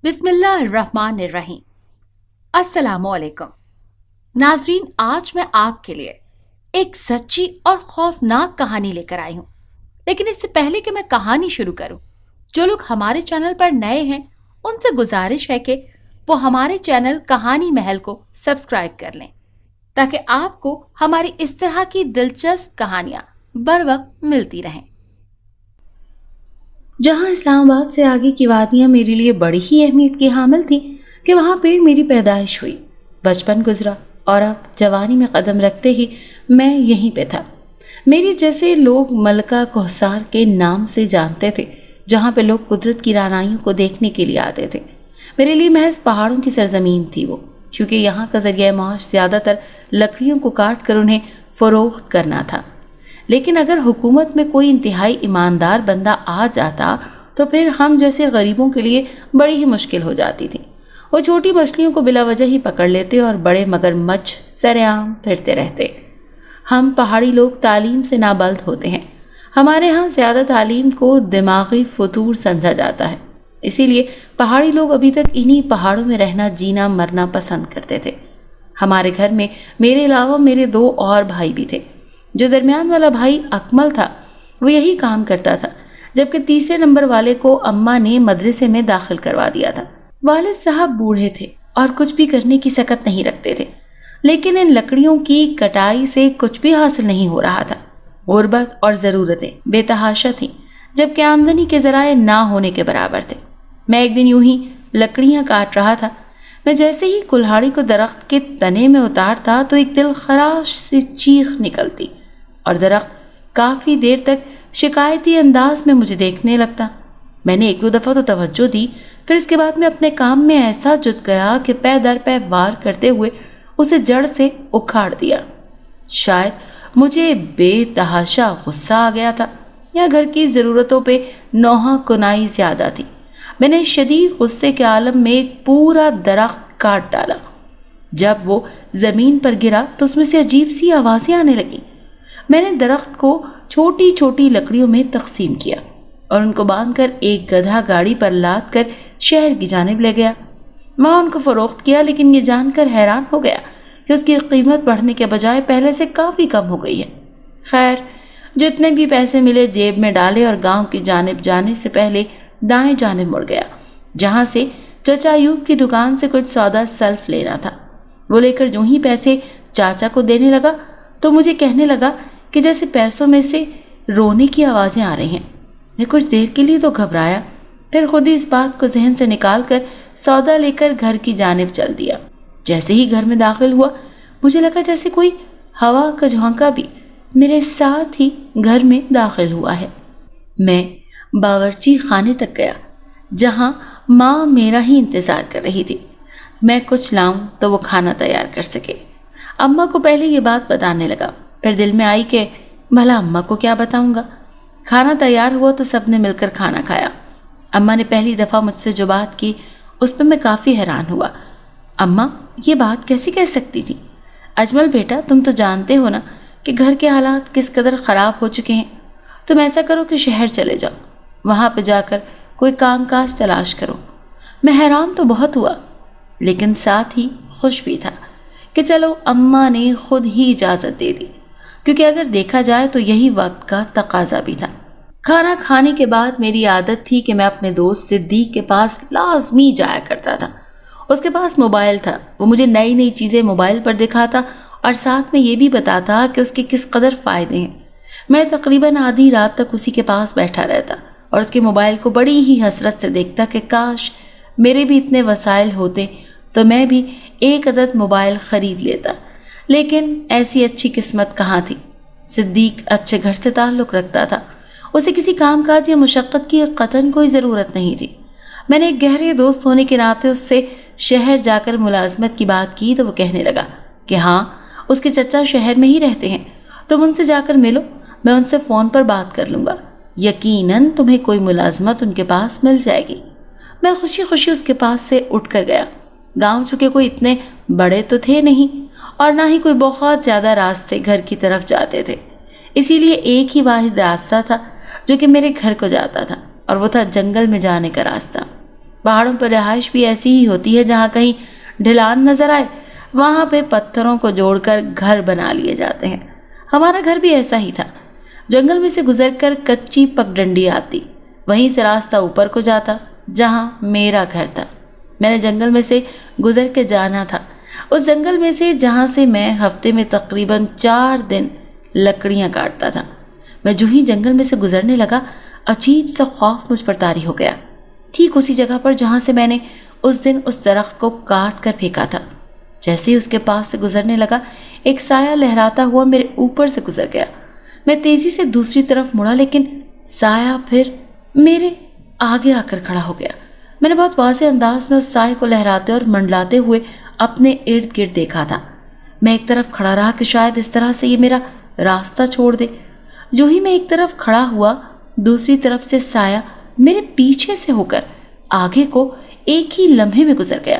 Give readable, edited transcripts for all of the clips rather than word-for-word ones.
बिस्मिल्लाहिर्रहमानिर्रहीम। अस्सलामुअलैकुम नाजरीन, आज मैं आपके लिए एक सच्ची और खौफनाक कहानी लेकर आई हूँ। लेकिन इससे पहले कि मैं कहानी शुरू करूँ, जो लोग हमारे चैनल पर नए हैं उनसे गुजारिश है कि वो हमारे चैनल कहानी महल को सब्सक्राइब कर लें, ताकि आपको हमारी इस तरह की दिलचस्प कहानियां बर वक्त मिलती रहें। जहाँ इस्लामाबाद से आगे की वादियाँ मेरे लिए बड़ी ही अहमियत की हामिल थी कि वहाँ पे मेरी पैदाइश हुई, बचपन गुजरा और अब जवानी में कदम रखते ही मैं यहीं पे था। मेरी जैसे लोग मलका कोहसार के नाम से जानते थे, जहाँ पे लोग कुदरत की रानाइयों को देखने के लिए आते थे। मेरे लिए महज पहाड़ों की सरजमीन थी वो, क्योंकि यहाँ का जरिया माश ज़्यादातर लकड़ियों को काट कर उन्हें फरोख्त करना था। लेकिन अगर हुकूमत में कोई इंतहाई ईमानदार बंदा आ जाता तो फिर हम जैसे गरीबों के लिए बड़ी ही मुश्किल हो जाती थी। वो छोटी मछलियों को बिला वजह ही पकड़ लेते और बड़े मगरमच्छ सरेआम फिरते रहते। हम पहाड़ी लोग तालीम से नाबल्द होते हैं। हमारे यहाँ ज़्यादा तालीम को दिमागी फतूर समझा जाता है, इसीलिए पहाड़ी लोग अभी तक इन्हीं पहाड़ों में रहना जीना मरना पसंद करते थे। हमारे घर में मेरे अलावा मेरे 2 और भाई भी थे। जो दरमियान वाला भाई अकमल था वो यही काम करता था, जबकि तीसरे नंबर वाले को अम्मा ने मदरसे में दाखिल करवा दिया था। वालिद साहब बूढ़े थे और कुछ भी करने की सकत नहीं रखते थे, लेकिन इन लकड़ियों की कटाई से कुछ भी हासिल नहीं हो रहा था। गुर्बत और ज़रूरतें बेतहाशा थीं, जबकि आमदनी के ज़राए ना होने के बराबर थे। मैं एक दिन यूं ही लकड़ियाँ काट रहा था। मैं जैसे ही कुल्हाड़ी को दरख्त के तने में उतारता तो एक दिल खराश सी चीख निकलती और दरख्त काफ़ी देर तक शिकायती अंदाज में मुझे देखने लगता। मैंने 1-2 दफ़ा तो तवज्जो दी, फिर इसके बाद मैं अपने काम में ऐसा जुट गया कि पै दर पै वार करते हुए उसे जड़ से उखाड़ दिया। शायद मुझे बेतहाशा गुस्सा आ गया था या घर की ज़रूरतों पे नौहा कुनाई ज़्यादा थी। मैंने शदीद गुस्से के आलम में एक पूरा दरख्त काट डाला। जब वो ज़मीन पर गिरा तो उसमें से अजीब सी आवाज़ें आने लगी। मैंने दरख्त को छोटी छोटी लकड़ियों में तकसीम किया और उनको बांधकर एक गधा गाड़ी पर लाद कर शहर की जानिब ले गया। मैं उनको फ़रोख्त किया, लेकिन ये जानकर हैरान हो गया कि उसकी कीमत बढ़ने के बजाय पहले से काफ़ी कम हो गई है। खैर, जितने भी पैसे मिले जेब में डाले और गांव की जानिब जाने से पहले दाएं जानिब मुड़ गया, जहां से चाचा अयूब की दुकान से कुछ सौदा सल्फ लेना था। वो लेकर जो ही पैसे चाचा को देने लगा तो मुझे कहने लगा कि जैसे पैसों में से रोने की आवाज़ें आ रही हैं। मैं कुछ देर के लिए तो घबराया, फिर खुद ही इस बात को जहन से निकाल कर सौदा लेकर घर की जानिब चल दिया। जैसे ही घर में दाखिल हुआ मुझे लगा जैसे कोई हवा का झोंका भी मेरे साथ ही घर में दाखिल हुआ है। मैं बावर्ची खाने तक गया, जहाँ माँ मेरा ही इंतज़ार कर रही थी। मैं कुछ लाऊं तो वो खाना तैयार कर सके। अम्मा को पहले ये बात बताने लगा, फिर दिल में आई कि भला अम्मा को क्या बताऊंगा। खाना तैयार हुआ तो सबने मिलकर खाना खाया। अम्मा ने पहली दफ़ा मुझसे जो बात की उस पर मैं काफ़ी हैरान हुआ। अम्मा ये बात कैसे कह सकती थी? अजमल बेटा, तुम तो जानते हो ना कि घर के हालात किस कदर ख़राब हो चुके हैं। तुम ऐसा करो कि शहर चले जाओ, वहाँ पर जाकर कोई कामकाज तलाश करो। मैं हैरान तो बहुत हुआ, लेकिन साथ ही खुश भी था कि चलो अम्मा ने खुद ही इजाज़त दे दी, क्योंकि अगर देखा जाए तो यही वक्त का तकाजा भी था। खाना खाने के बाद मेरी आदत थी कि मैं अपने दोस्त सिद्दीक के पास लाजमी जाया करता था। उसके पास मोबाइल था, वो मुझे नई नई चीज़ें मोबाइल पर दिखाता और साथ में ये भी बताता कि उसके किस कदर फ़ायदे हैं। मैं तकरीबन आधी रात तक उसी के पास बैठा रहता और उसके मोबाइल को बड़ी ही हसरत से देखता कि काश मेरे भी इतने वसाइल होते तो मैं भी एक अदद मोबाइल ख़रीद लेता। लेकिन ऐसी अच्छी किस्मत कहाँ थी। सिद्दीक अच्छे घर से ताल्लुक़ रखता था, उसे किसी कामकाज या मुशक्क़त की कतन कोई ज़रूरत नहीं थी। मैंने एक गहरे दोस्त होने के नाते उससे शहर जाकर मुलाजमत की बात की तो वो कहने लगा कि हाँ, उसके चचा शहर में ही रहते हैं, तुम उनसे जाकर मिलो, मैं उनसे फ़ोन पर बात कर लूँगा, यकीनन तुम्हें कोई मुलाजमत उनके पास मिल जाएगी। मैं खुशी खुशी उसके पास से उठ कर गया। गाँव चुके कोई इतने बड़े तो थे नहीं और ना ही कोई बहुत ज़्यादा रास्ते घर की तरफ जाते थे, इसीलिए एक ही वाहिद रास्ता था जो कि मेरे घर को जाता था और वो था जंगल में जाने का रास्ता। پہاڑوں پر رہائش بھی ایسی ہی ہوتی ہے، جہاں کہیں ڈھلان نظر آئے وہاں پہ پتھروں کو جوڑ کر گھر بنا لیے جاتے ہیں۔ ہمارا گھر بھی ایسا ہی تھا۔ جنگل میں سے گزر کر کچی پگڈنڈی آتی، وہیں سے راستہ اوپر کو جاتا جہاں میرا گھر تھا۔ میں نے جنگل میں سے گزر کے جانا تھا، اس جنگل میں سے جہاں سے میں ہفتے میں تقریباً 4 دن لکڑیاں کاٹتا تھا۔ میں جو ہی جنگل میں سے گزرنے لگا، عجیب سا خوف مجھ پر طاری ہو گیا، ٹھیک اسی جگہ پر جہاں سے میں نے اس دن اس درخت کو کاٹ کر پھینکا تھا۔ جیسے ہی اس کے پاس سے گزرنے لگا، ایک سایہ لہراتا ہوا میرے اوپر سے گزر گیا۔ میں تیزی سے دوسری طرف مڑا، لیکن سایہ پھر میرے آگے آ کر کھڑا ہو گیا۔ میں نے بہت واضح انداز میں اس سائے کو لہراتے اور منڈلاتے ہوئے اپنے ارد گرد دیکھا تھا۔ میں ایک طرف کھڑا رہا کہ شاید اس طرح سے یہ میرا راستہ چھوڑ دے۔ جو ہی میں ایک طرف کھڑا ہوا، دوسری طرف سے سایہ میرے پیچھے سے ہو کر آگے کو ایک ہی لمحے میں گزر گیا۔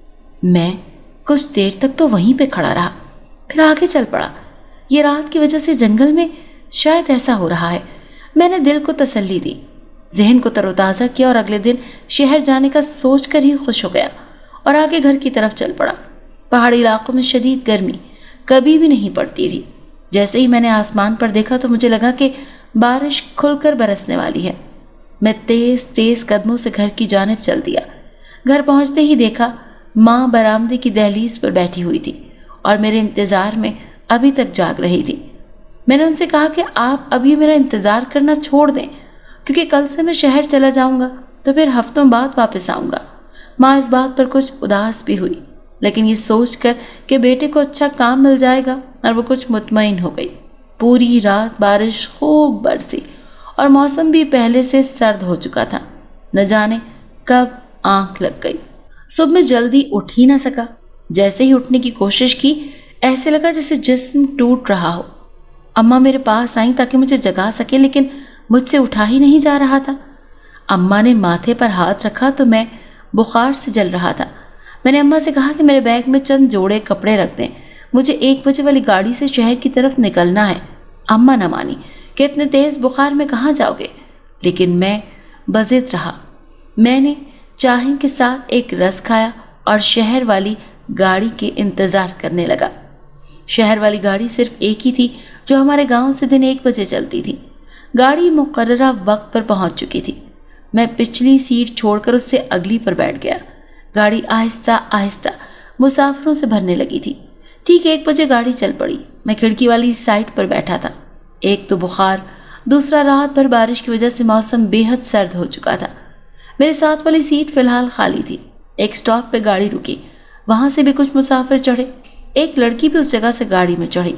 میں کچھ دیر تک تو وہیں پہ کھڑا رہا، پھر آگے چل پڑا۔ یہ رات کی وجہ سے جنگل میں شاید ایسا ہو رہا ہے۔ میں نے دل کو تسلی دی، ذہن کو تر و تازہ کیا اور اگلے دن شہر جانے کا سوچ کر ہی خوش ہو گیا اور آگے گھر کی طرف چل پڑا۔ پہاڑی علاقوں میں شدید گرمی کبھی بھی نہیں پڑتی تھی۔ جیسے ہی میں نے آسمان پر دیکھا تو مجھے لگا کہ بارش کھل کر برسنے والی ہے۔ میں تیز تیز قدموں سے گھر کی جانب چل دیا۔ گھر پہنچتے ہی دیکھا ماں برآمدے کی دہلیز پر بیٹھی ہوئی تھی اور میرے انتظار میں ابھی تک جاگ رہی تھی۔ میں نے ان سے کہا کہ آپ ابھی میرا انتظار کرنا چھوڑ دیں، کیونکہ کل سے میں شہر چلا جاؤں گا تو پھر ہفتوں بعد واپس آؤں گا۔ ماں اس بات پر کچھ اداس بھی ہوئی، لیکن یہ سوچ کر کہ بیٹے کو اچھا کام مل جائے گا اور وہ کچھ مطمئن ہو گئی۔ پوری رات بارش خوب برسی اور موسم بھی پہلے سے سرد ہو چکا تھا۔ نہ جانے کب آنکھ لگ گئی۔ صبح میں جلدی اٹھ ہی نہ سکا۔ جیسے ہی اٹھنے کی کوشش کی، ایسے لگا جیسے جسم ٹوٹ رہا ہو۔ اماں میرے پاس آئیں تاکہ مجھے جگا سکے، لیکن مجھ سے اٹھا ہی نہیں جا رہا تھا۔ اماں نے ماتھے پر ہاتھ رکھا تو میں بخار سے جل رہا تھا۔ میں نے اماں سے کہا کہ میرے بیگ میں چند جوڑے کپڑے رکھ دیں، مجھے 1 بجے والی گاڑی سے شہر کی طرف نکلنا ہے۔ اماں نہ مانی کہ اتنے تیز بخار میں کہاں جاؤ گے، لیکن میں بضد رہا۔ میں نے چائے کے ساتھ ایک رس کھایا اور شہر والی گاڑی کے انتظار کرنے لگا۔ شہر والی گاڑی صرف ایک ہی تھی جو ہمارے گاؤں سے دن 1 بجے چلتی تھی۔ گاڑی مقررہ وقت پر پہنچ چکی تھی۔ میں پچھلی سیٹ چھوڑ کر اس سے اگلی پر بیٹھ گیا۔ گاڑی آہستہ آہستہ مسافروں سے بھرنے لگی تھی۔ ٹھیک 1 بجے گاڑی چل پڑی۔ میں کھڑکی والی سائٹ پر بیٹھا تھا۔ ایک تو بخار، دوسرا رات بھر بارش کی وجہ سے موسم بے حد سرد ہو چکا تھا۔ میرے ساتھ والی سیٹ فی الحال خالی تھی۔ ایک سٹاپ پہ گاڑی رکی، وہاں سے بھی کچھ مسافر چڑھے۔ ایک لڑکی بھی اس جگہ سے گاڑی میں چڑھی۔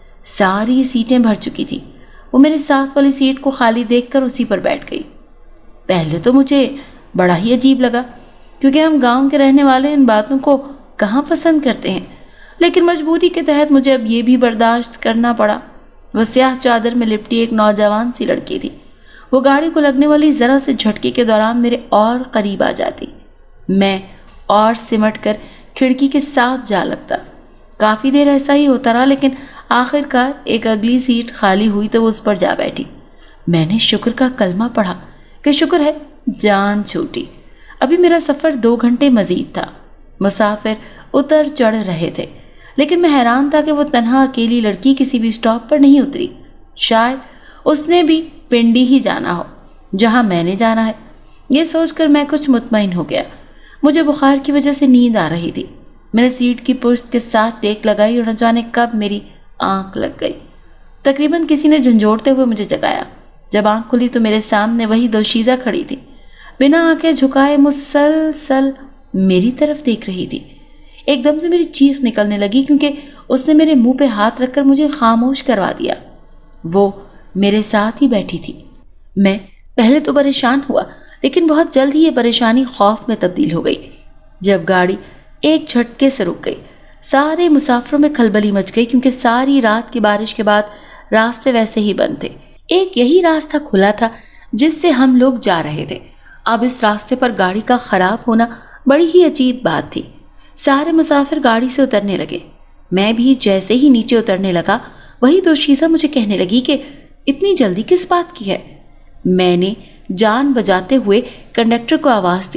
ساری سیٹیں بھر چکی تھی۔ وہ میرے ساتھ والی سیٹ کو خالی دیکھ کر اسی پر بیٹھ گئی۔ پہلے تو مجھے بڑا ہی عجیب لگا، کیونکہ ہم گاؤں کے رہنے والے ان باتوں کو کہاں پسند کرتے ہیں، لیکن مجبوری کے تحت مجھے اب یہ بھی برداشت کرنا پڑا۔ وہ سیاہ چادر میں لپٹی ایک نوجوان سی لڑکی تھی۔ وہ گاڑی کو لگنے والی ذرا سے جھٹکے کے دوران میرے اور قریب آ جاتی۔ میں اور سمٹ کر کھڑکی کے ساتھ جا لگتا۔ کافی دیر ایسا ہی ہوتا رہا، لیکن آخر کار ایک اگلی سیٹ خالی ہوئی تو وہ اس پر جا بیٹھی۔ میں نے شکر کا کلمہ پڑھا کہ شکر ہے جان چھوٹی۔ ابھی میرا سفر 2 گھنٹے مزید تھا۔ مسافر اتر چڑھ رہے تھے، لیکن میں حیران تھا کہ وہ تنہا اکیلی لڑکی کسی بھی سٹاپ پر نہیں اتری۔ شاید اس نے بھی پنڈی ہی جانا ہو جہاں میں نے جانا ہے۔ یہ سوچ کر میں کچھ مطمئن ہو گیا۔ مجھے بخار کی وجہ سے نیند آ رہی تھی۔ میں نے سیٹ کی پشت کے ساتھ ٹیک لگائی اور نہ جانے کب میری آنکھ لگ گئی۔ تقریباً کسی نے جھنجھوڑتے ہوئے مجھے جگایا۔ جب آنکھ کھلی تو میرے سامنے وہی دوشیزہ کھڑی تھی، بنا آنکھیں جھکائے مسلسل میری طرف دیکھ رہی تھی۔ ایک دم سے میری چیخ نکلنے لگی، کیونکہ اس نے میرے منہ پہ ہاتھ رکھ کر مجھے خاموش کروا دیا۔ وہ میرے ساتھ ہی بیٹھی تھی۔ میں پہلے تو پریشان ہوا، لیکن بہت جلد ہی یہ پریشانی خوف میں تبدیل ہو گئی۔ جب گاڑی ایک جھٹکے سے رک گئی، سارے مسافروں میں کھلبلی مچ گئی، کیونکہ ساری رات کی بارش کے بعد راستے ویسے ہی بند تھے۔ ایک یہی راستہ کھلا تھا جس سے ہم لوگ جا رہے تھے۔ اب اس راستے پر گاڑی کا خراب ہونا بڑی ہی عجیب بات تھی۔ سارے مسافر گاڑی سے اترنے لگے۔ میں بھی جیسے ہی نیچے اترنے لگا، وہی دوشیزہ مجھے کہنے لگی کہ اتنی جلدی کس بات کی ہے۔ میں نے جان بجاتے ہوئے کنڈکٹر کو آواز دی،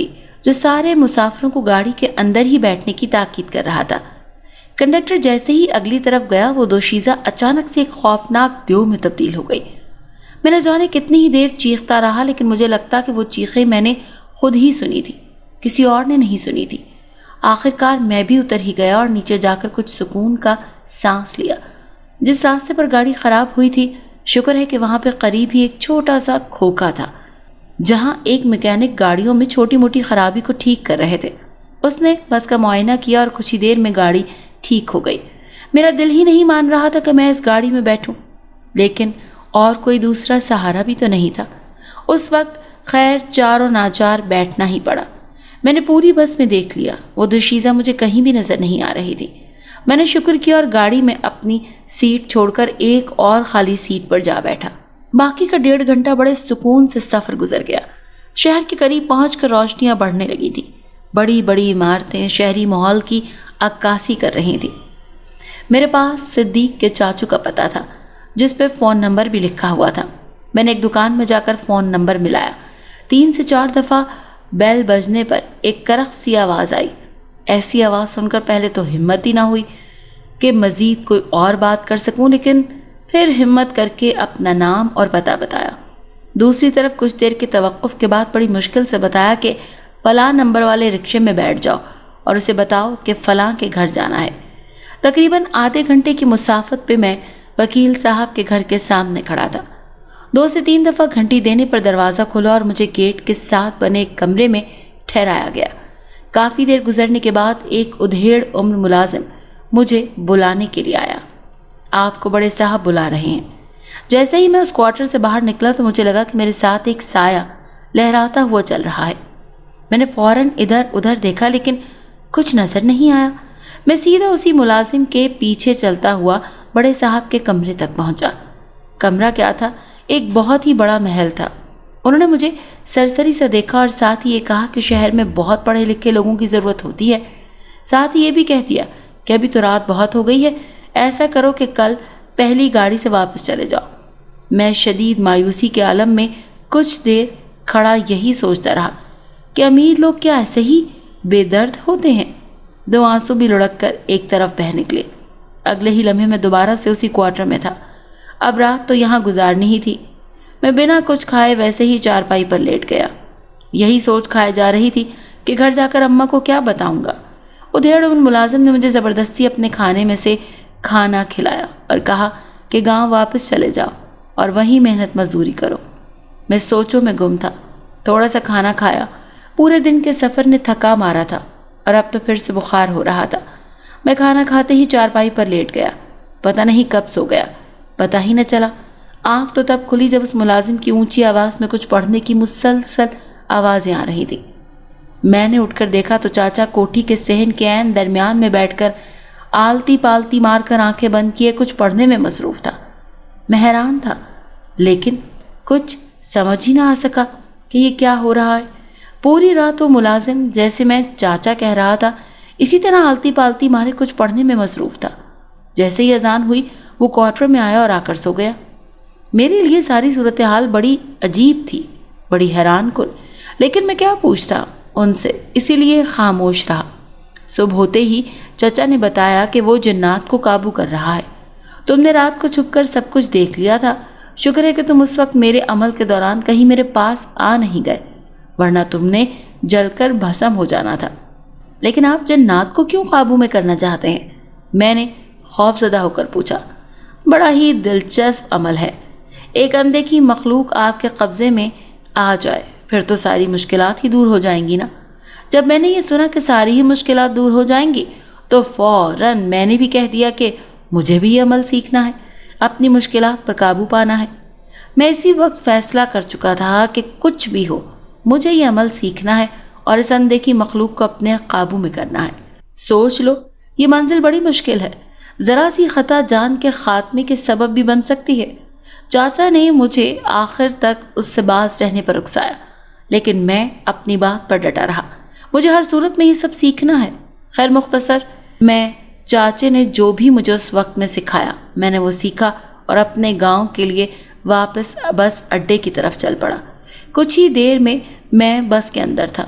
جو سارے مسافروں کو گاڑی کے اندر ہی بیٹھنے کی تاکید کر رہا تھا۔ کنڈکٹر جیسے ہی اگلی طرف گیا وہ دوشیزہ اچانک سے ایک خوفناک دیو میں تبدیل ہو گئی۔ میں نہ جانے کتنی ہی دیر چیختا رہا، لیکن مجھے لگتا کہ وہ چیخیں میں نے خود ہی سنی تھی، کسی اور نے نہیں سنی تھی۔ آخرکار میں بھی اتر ہی گیا اور نیچے جا کر کچھ سکون کا سانس لیا۔ جس راستے پر گاڑی خراب ہوئی تھی، شکر ہے کہ وہاں پہ قریب ہی ایک چھوٹا سا کھوکھا تھا جہاں ایک میکینک گاڑیوں میں چھوٹی موٹی خرابی کو ٹھیک کر رہے تھے۔ اس نے بس کا معائنہ کیا اور کچھ ہی دیر میں گاڑی ٹھیک ہو گئی۔ میرا دل ہی نہیں مان رہا تھا کہ میں اس گاڑی میں بیٹھوں، لیکن اور کوئی دوسرا سہارا بھی تو نہیں تھا۔ اس وقت خیر چار و ناچار بیٹھنا ہی پڑا۔ میں نے پوری بس میں دیکھ لیا، وہ دوشیزہ مجھے کہیں بھی نظر نہیں آ رہی تھی۔ میں نے شکر کیا اور گاڑی میں اپنی سیٹ چھوڑ کر ایک اور خالی سیٹ پر جا بیٹھا۔ باقی کا 1.5 گھنٹہ بڑے سکون سے سفر گزر گیا۔ شہر کے قریب پہنچ کر روشنیاں بڑھنے لگی تھی۔ بڑی بڑی عمارتیں شہری ماحول کی عکاسی کر رہی تھی۔ میرے پاس صدیق کے چاچو کا پتہ تھا، جس پہ فون نمبر بھی لکھا ہوا تھا۔ میں نے ایک دکان میں جا کر فون نمبر ملایا۔ 3 سے 4 دفعہ بیل بجنے پر ایک کرخت سی آواز آئی۔ ایسی آواز سن کر پہلے تو ہمت ہی نہ ہوئی کہ مزید کوئی اور بات کر سکوں، لیکن پھر ہمت کر کے اپنا نام اور پتہ بتایا۔ دوسری طرف کچھ دیر کے توقف کے بعد بڑی مشکل سے بتایا کہ فلاں نمبر والے رکشے میں بیٹھ جاؤ اور اسے بتاؤ کہ فلاں کے گھر جانا ہے۔ تقریباً آدھے گھنٹے کی مسافت پہ میں وکیل صاحب کے گھر کے سامنے کھڑا تھا۔ 2 سے 3 دفعہ گھنٹی دینے پر دروازہ کھلا اور مجھے گیٹ کے ساتھ بنے ایک کمرے میں ٹھہرایا گیا۔ کافی دیر گزرنے کے بعد ایک ادھیڑ عمر ملازم مجھے بلانے کے لیے آیا۔ آپ کو بڑے صاحب بلا رہے ہیں۔ جیسے ہی میں اس کوارٹر سے باہر نکلا تو مجھے لگا کہ میرے ساتھ ایک سایہ لہراتا ہوا چل رہا ہے۔ میں نے فوراً ادھر ادھر دیکھا لیکن کچھ نظر نہیں آیا۔ میں سیدھا اسی ملازم کے پیچھے چلتا ہوا بڑے صاحب کے کمرے تک پہنچا۔ کمرہ کیا تھا؟ ایک بہت ہی بڑا محل تھا۔ انہوں نے مجھے سرسری سے دیکھا اور ساتھ ہی یہ کہا کہ شہر میں بہت پڑھے لکھے لوگوں کی ضرورت ہوتی ہے۔ ساتھ ہی یہ بھی کہہ دیا کہ ابھی تو رات بہت ہو گئی ہے، ایسا کرو کہ کل پہلی گاڑی سے واپس چلے جاؤ۔ میں شدید مایوسی کے عالم میں کچھ دیر کھڑا یہی سوچتا رہا کہ امیر لوگ کیا ایسے ہی بے درد ہوتے ہیں؟ 2 آنسو بھی لڑک کر ایک طرف بہہ نکلے۔ اگلے ہی لمحے میں دوبارہ سے اسی کوارٹر میں تھا۔ اب رات تو یہاں گزارنی ہی تھی۔ میں بنا کچھ کھائے ویسے ہی چارپائی پر لیٹ گیا۔ یہی سوچ کھائے جا رہی تھی کہ گھر جا کر اماں کو کیا بتاؤں گا۔ ادھیڑ ان ملازم نے مجھے زبردستی اپنے کھانے میں سے کھانا کھلایا اور کہا کہ گاؤں واپس چلے جاؤ اور وہیں محنت مزدوری کرو۔ میں سوچوں میں گم تھا۔ تھوڑا سا کھانا کھایا۔ پورے دن کے سفر نے تھکا مارا تھا اور اب تو پھر سے بخار ہو رہا تھا۔ میں کھانا کھاتے ہی چارپائی پر لیٹ گیا۔ پتہ نہیں کب سو گیا، پتہ ہی نہ چلا۔ آنکھ تو تب کھلی جب اس ملازم کی اونچی آواز میں کچھ پڑھنے کی مسلسل آوازیں آ رہی تھی۔ میں نے اٹھ کر دیکھا تو چاچا کوٹھی کے صحن کے عین درمیان میں بیٹھ کر آلتی پالتی مار کر آنکھیں بند کیے کچھ پڑھنے میں مصروف تھا۔ میں حیران تھا، لیکن کچھ سمجھ ہی نہ آ سکا کہ یہ کیا ہو رہا ہے۔ پوری رات وہ ملازم جیسے میں چاچا کہہ رہا تھا اسی طرح آلتی پالتی مارے کچھ پڑھنے میں مصروف تھا۔ جیسے ہی اذان ہوئی وہ کوارٹر میں آیا اور آ کر سو گیا۔ میرے لیے ساری صورتحال بڑی عجیب تھی، بڑی حیران کن، لیکن میں کیا پوچھتا ان سے، اسی لیے خاموش رہا۔ صبح ہوتے ہی چچا نے بتایا کہ وہ جنات کو قابو کر رہا ہے۔ تم نے رات کو چھپ کر سب کچھ دیکھ لیا تھا۔ شکر ہے کہ تم اس وقت میرے عمل کے دوران کہیں میرے پاس آ نہیں گئے، ورنہ تم نے جل کر بھسم ہو جانا تھا۔ لیکن آپ جنات کو کیوں قابو میں کرنا چاہتے ہیں؟ میں نے خوف زدہ ہو کر پوچھا۔ بڑا ہی دلچسپ عمل ہے۔ ایک اندیکھی مخلوق آپ کے قبضے میں آ جائے پھر تو ساری مشکلات ہی دور ہو جائیں گی نا۔ جب میں نے یہ سنا کہ ساری ہی مشکلات دور ہو جائیں گی تو فوراً میں نے بھی کہہ دیا کہ مجھے بھی یہ عمل سیکھنا ہے، اپنی مشکلات پر قابو پانا ہے۔ میں اسی وقت فیصلہ کر چکا تھا کہ کچھ بھی ہو مجھے یہ عمل سیکھنا ہے اور اس اندیکھی مخلوق کو اپنے قابو میں کرنا ہے۔ سوچ لو، یہ منزل بڑی مشکل ہے، ذرا سی خطا جان کے خاتمے کے سبب بھی بن سکتی ہے۔ چاچا نے مجھے آخر تک اس سے باز رہنے پر اکسایا، لیکن میں اپنی بات پر ڈٹا رہا۔ مجھے ہر صورت میں یہ سب سیکھنا ہے۔ خیر مختصر، میں چاچے نے جو بھی مجھے اس وقت میں سکھایا میں نے وہ سیکھا اور اپنے گاؤں کے لیے واپس بس اڈے کی طرف چل پڑا۔ کچھ ہی دیر میں بس کے اندر تھا۔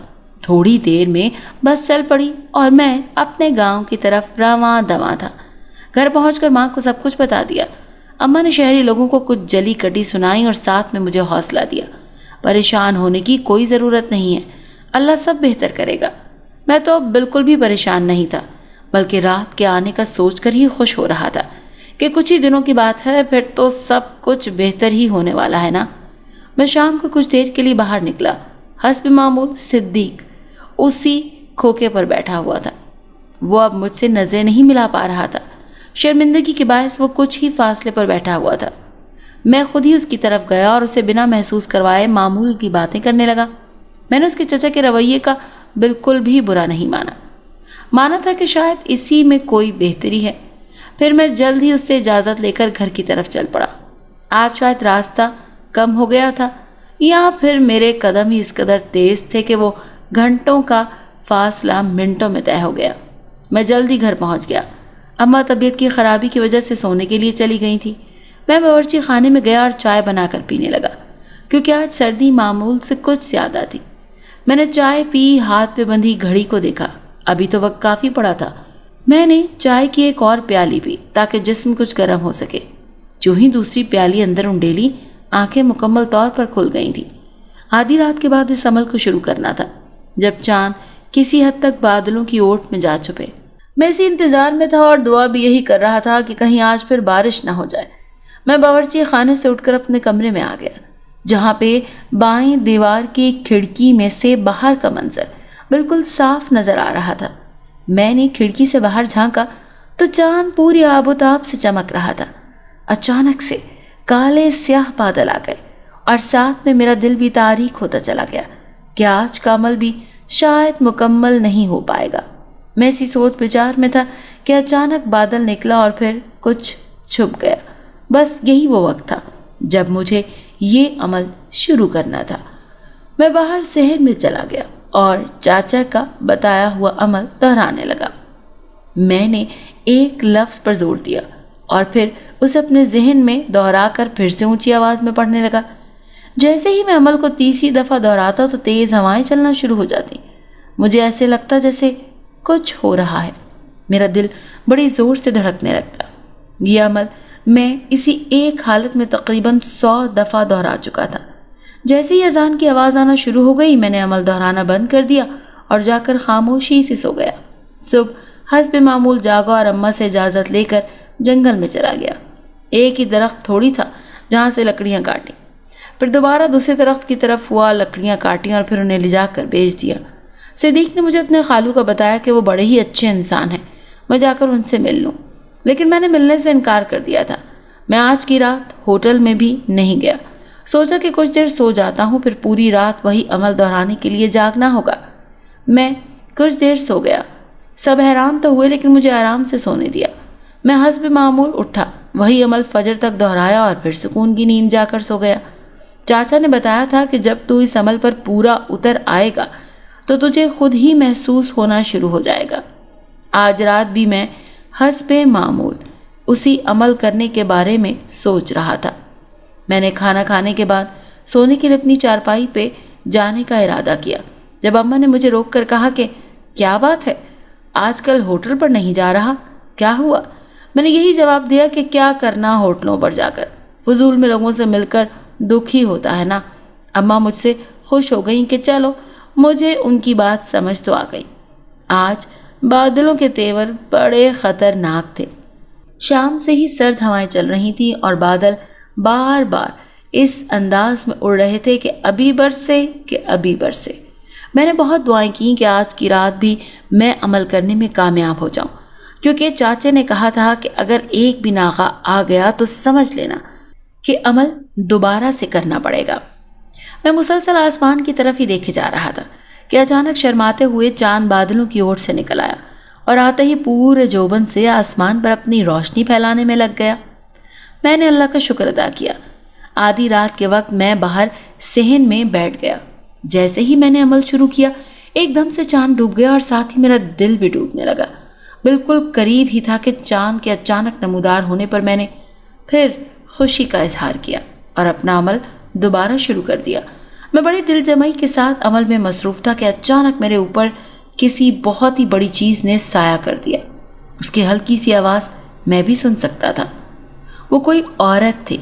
थोड़ी देर में बस चल पड़ी और मैं अपने गांव की तरफ रवां दवां था। घर पहुंचकर माँ को सब कुछ बता दिया। अम्मा ने शहरी लोगों को कुछ जली कटी सुनाई और साथ में मुझे हौसला दिया। परेशान होने की कोई ज़रूरत नहीं है, अल्लाह सब बेहतर करेगा। मैं तो अब बिल्कुल भी परेशान नहीं था, बल्कि रात के आने का सोचकर ही खुश हो रहा था कि कुछ ही दिनों की बात है, फिर तो सब कुछ बेहतर ही होने वाला है ना। मैं शाम को कुछ देर के लिए बाहर निकला। हस्ब मामूल सिद्दीक उसी खोखे पर बैठा हुआ था। वो अब मुझसे नजरें नहीं मिला पा रहा था। शर्मिंदगी के बायस वो कुछ ही फासले पर बैठा हुआ था। मैं खुद ही उसकी तरफ गया और उसे बिना महसूस करवाए मामूल की बातें करने लगा। मैंने उसके चचा के रवैये का बिल्कुल भी बुरा नहीं माना था कि शायद इसी में कोई बेहतरी है। फिर मैं जल्द ही उससे इजाज़त लेकर घर की तरफ चल पड़ा। आज शायद रास्ता कम हो गया था या फिर मेरे कदम ही इस कदर तेज थे कि वो घंटों का फासला मिनटों में तय हो गया। मैं जल्दी घर पहुंच गया। अम्मा तबीयत की खराबी की वजह से सोने के लिए चली गई थी। मैं बावर्ची खाने में गया और चाय बनाकर पीने लगा, क्योंकि आज सर्दी मामूल से कुछ ज़्यादा थी। मैंने चाय पी, हाथ पे बंधी घड़ी को देखा। अभी तो वक्त काफ़ी पड़ा था। मैंने चाय की एक और प्याली पी ताकि जिस्म कुछ गर्म हो सके। जो ही दूसरी प्याली अंदर उंडेली, आंखें मुकम्मल तौर पर खुल गई थी। आधी रात के बाद इस अमल को शुरू करना था, जब चांद किसी हद तक बादलों की ओट में जा छुपे। मैं इसी इंतजार में था और दुआ भी यही कर रहा था कि कहीं आज फिर बारिश ना हो जाए। मैं बावर्ची खाने से उठकर अपने कमरे में आ गया, जहाँ पे बाएं दीवार की खिड़की में से बाहर का मंजर बिल्कुल साफ नजर आ रहा था। मैंने खिड़की से बाहर झांका तो चांद पूरी आबोताब से चमक रहा था। अचानक से काले स्याह बादल आ गए और साथ में मेरा दिल भी तारीख होता चला गया कि आज का अमल भी शायद मुकम्मल नहीं हो पाएगा। मैं इसी सोच विचार में था कि अचानक बादल निकला और फिर कुछ छुप गया। बस यही वो वक्त था जब मुझे ये अमल शुरू करना था। मैं बाहर शहर में चला गया और चाचा का बताया हुआ अमल दोहराने लगा। मैंने एक लफ्ज़ पर जोर दिया और फिर उसे अपने जहन में दोहराकर फिर से ऊंची आवाज़ में पढ़ने लगा। जैसे ही मैं अमल को तीसरी दफ़ा दोहराता तो तेज़ हवाएं चलना शुरू हो जाती। मुझे ऐसे लगता जैसे कुछ हो रहा है। मेरा दिल बड़ी ज़ोर से धड़कने लगता। यह अमल मैं इसी एक हालत में तकरीबन 100 दफ़ा दोहरा चुका था। जैसे ही अजान की आवाज़ आना शुरू हो गई, मैंने अमल दोहराना बंद कर दिया और जाकर खामोशी से सो गया। सुबह हस्ब मामूल जागा और अम्मा से इजाज़त लेकर जंगल में चला गया। एक ही दरख्त थोड़ी था जहाँ से लकड़ियाँ काटी, फिर दोबारा दूसरे दरख्त की तरफ हुआ, लकड़ियाँ काटी और फिर उन्हें ले जाकर बेच दिया। सिद्दीक ने मुझे अपने खालू का बताया कि वो बड़े ही अच्छे इंसान हैं, मैं जाकर उनसे मिल लूँ, लेकिन मैंने मिलने से इनकार कर दिया था। मैं आज की रात होटल में भी नहीं गया। सोचा कि कुछ देर सो जाता हूँ, फिर पूरी रात वही अमल दोहराने के लिए जागना होगा। मैं कुछ देर सो गया। सब हैरान तो हुए, लेकिन मुझे आराम से सोने दिया। मैं हस्ब मामूल उठा, वही अमल फजर तक दोहराया और फिर सुकून की नींद जाकर सो गया। चाचा ने बताया था कि जब तू इस अमल पर पूरा उतर आएगा तो तुझे खुद ही महसूस होना शुरू हो जाएगा। आज रात भी मैं हस्ब मामूल उसी अमल करने के बारे में सोच रहा था। मैंने खाना खाने के बाद सोने के लिए अपनी चारपाई पे जाने का इरादा किया, जब अम्मा ने मुझे रोक कर कहा कि क्या बात है, आजकल होटल पर नहीं जा रहा, क्या हुआ? मैंने यही जवाब दिया कि क्या करना होटलों पर जाकर, फजूल में लोगों से मिलकर दुखी होता है ना। अम्मा मुझसे खुश हो गई कि चलो, मुझे उनकी बात समझ तो आ गई। आज बादलों के तेवर बड़े खतरनाक थे। शाम से ही सर्द हवाएं चल रही थी और बादल बार बार इस अंदाज में उड़ रहे थे कि अभी बरसे। मैंने बहुत दुआएं की कि आज की रात भी मैं अमल करने में कामयाब हो जाऊं, क्योंकि चाचे ने कहा था कि अगर एक भी नागा आ गया तो समझ लेना कि अमल दोबारा से करना पड़ेगा। मैं मुसलसल आसमान की तरफ ही देखे जा रहा था कि अचानक शर्माते हुए चांद बादलों की ओर से निकल आया और आते ही पूरे जोबन से आसमान पर अपनी रोशनी फैलाने में लग गया। मैंने अल्लाह का शुक्र अदा किया। आधी रात के वक्त मैं बाहर सहन में बैठ गया। जैसे ही मैंने अमल शुरू किया, एकदम से चांद डूब गया और साथ ही मेरा दिल भी डूबने लगा। बिल्कुल करीब ही था कि चांद के अचानक नमूदार होने पर मैंने फिर खुशी का इजहार किया और अपना अमल दोबारा शुरू कर दिया। میں بڑی دل جمعی کے ساتھ عمل میں مصروف تھا کہ اچانک میرے اوپر کسی بہت ہی بڑی چیز نے سایہ کر دیا۔ اس کی ہلکی سی آواز میں بھی سن سکتا تھا۔ وہ کوئی عورت تھی،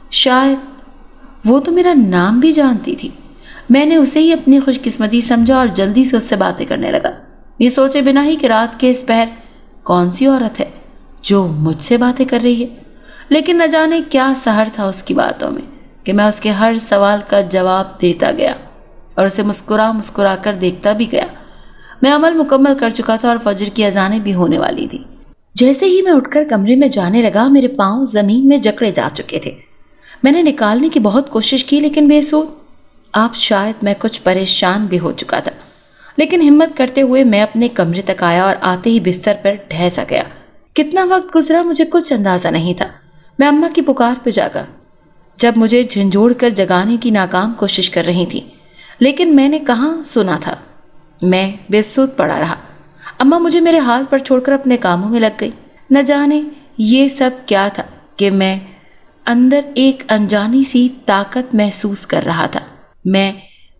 شاید وہ تو میرا نام بھی جانتی تھی۔ میں نے اسے ہی اپنی خوش قسمتی سمجھا اور جلدی سے اس سے باتیں کرنے لگا، یہ سوچے بنا ہی کہ رات کے اس پہر کون سی عورت ہے جو مجھ سے باتیں کر رہی ہے۔ لیکن نہ جانے کیا سحر تھا اس کی باتوں میں کہ میں اس کے ہر سوال کا جواب دیتا گیا اور اسے مسکرا کر دیکھتا بھی گیا۔ میں عمل مکمل کر چکا تھا اور فجر کی اذانیں بھی ہونے والی تھی۔ جیسے ہی میں اٹھ کر کمرے میں جانے لگا، میرے پاؤں زمین میں جکڑے جا چکے تھے۔ میں نے نکالنے کی بہت کوشش کی لیکن بے سود۔ اب شاید میں کچھ پریشان بھی ہو چکا تھا، لیکن ہمت کرتے ہوئے میں اپنے کمرے تک آیا اور آتے ہی بستر پر ڈھہ سا گیا۔ کتنا وقت گزرا مجھے کچھ اندازہ نہیں تھا۔ میں اماں کی پکار پہ جاگا جب مجھے جھنجھوڑ کر جگانے کی ناکام کوشش کر رہی تھی، لیکن میں نے کہاں سنا تھا۔ میں بے سود پڑا رہا۔ اماں مجھے میرے حال پر چھوڑ کر اپنے کاموں میں لگ گئی۔ نہ جانے یہ سب کیا تھا کہ میں اندر ایک انجانی سی طاقت محسوس کر رہا تھا۔ میں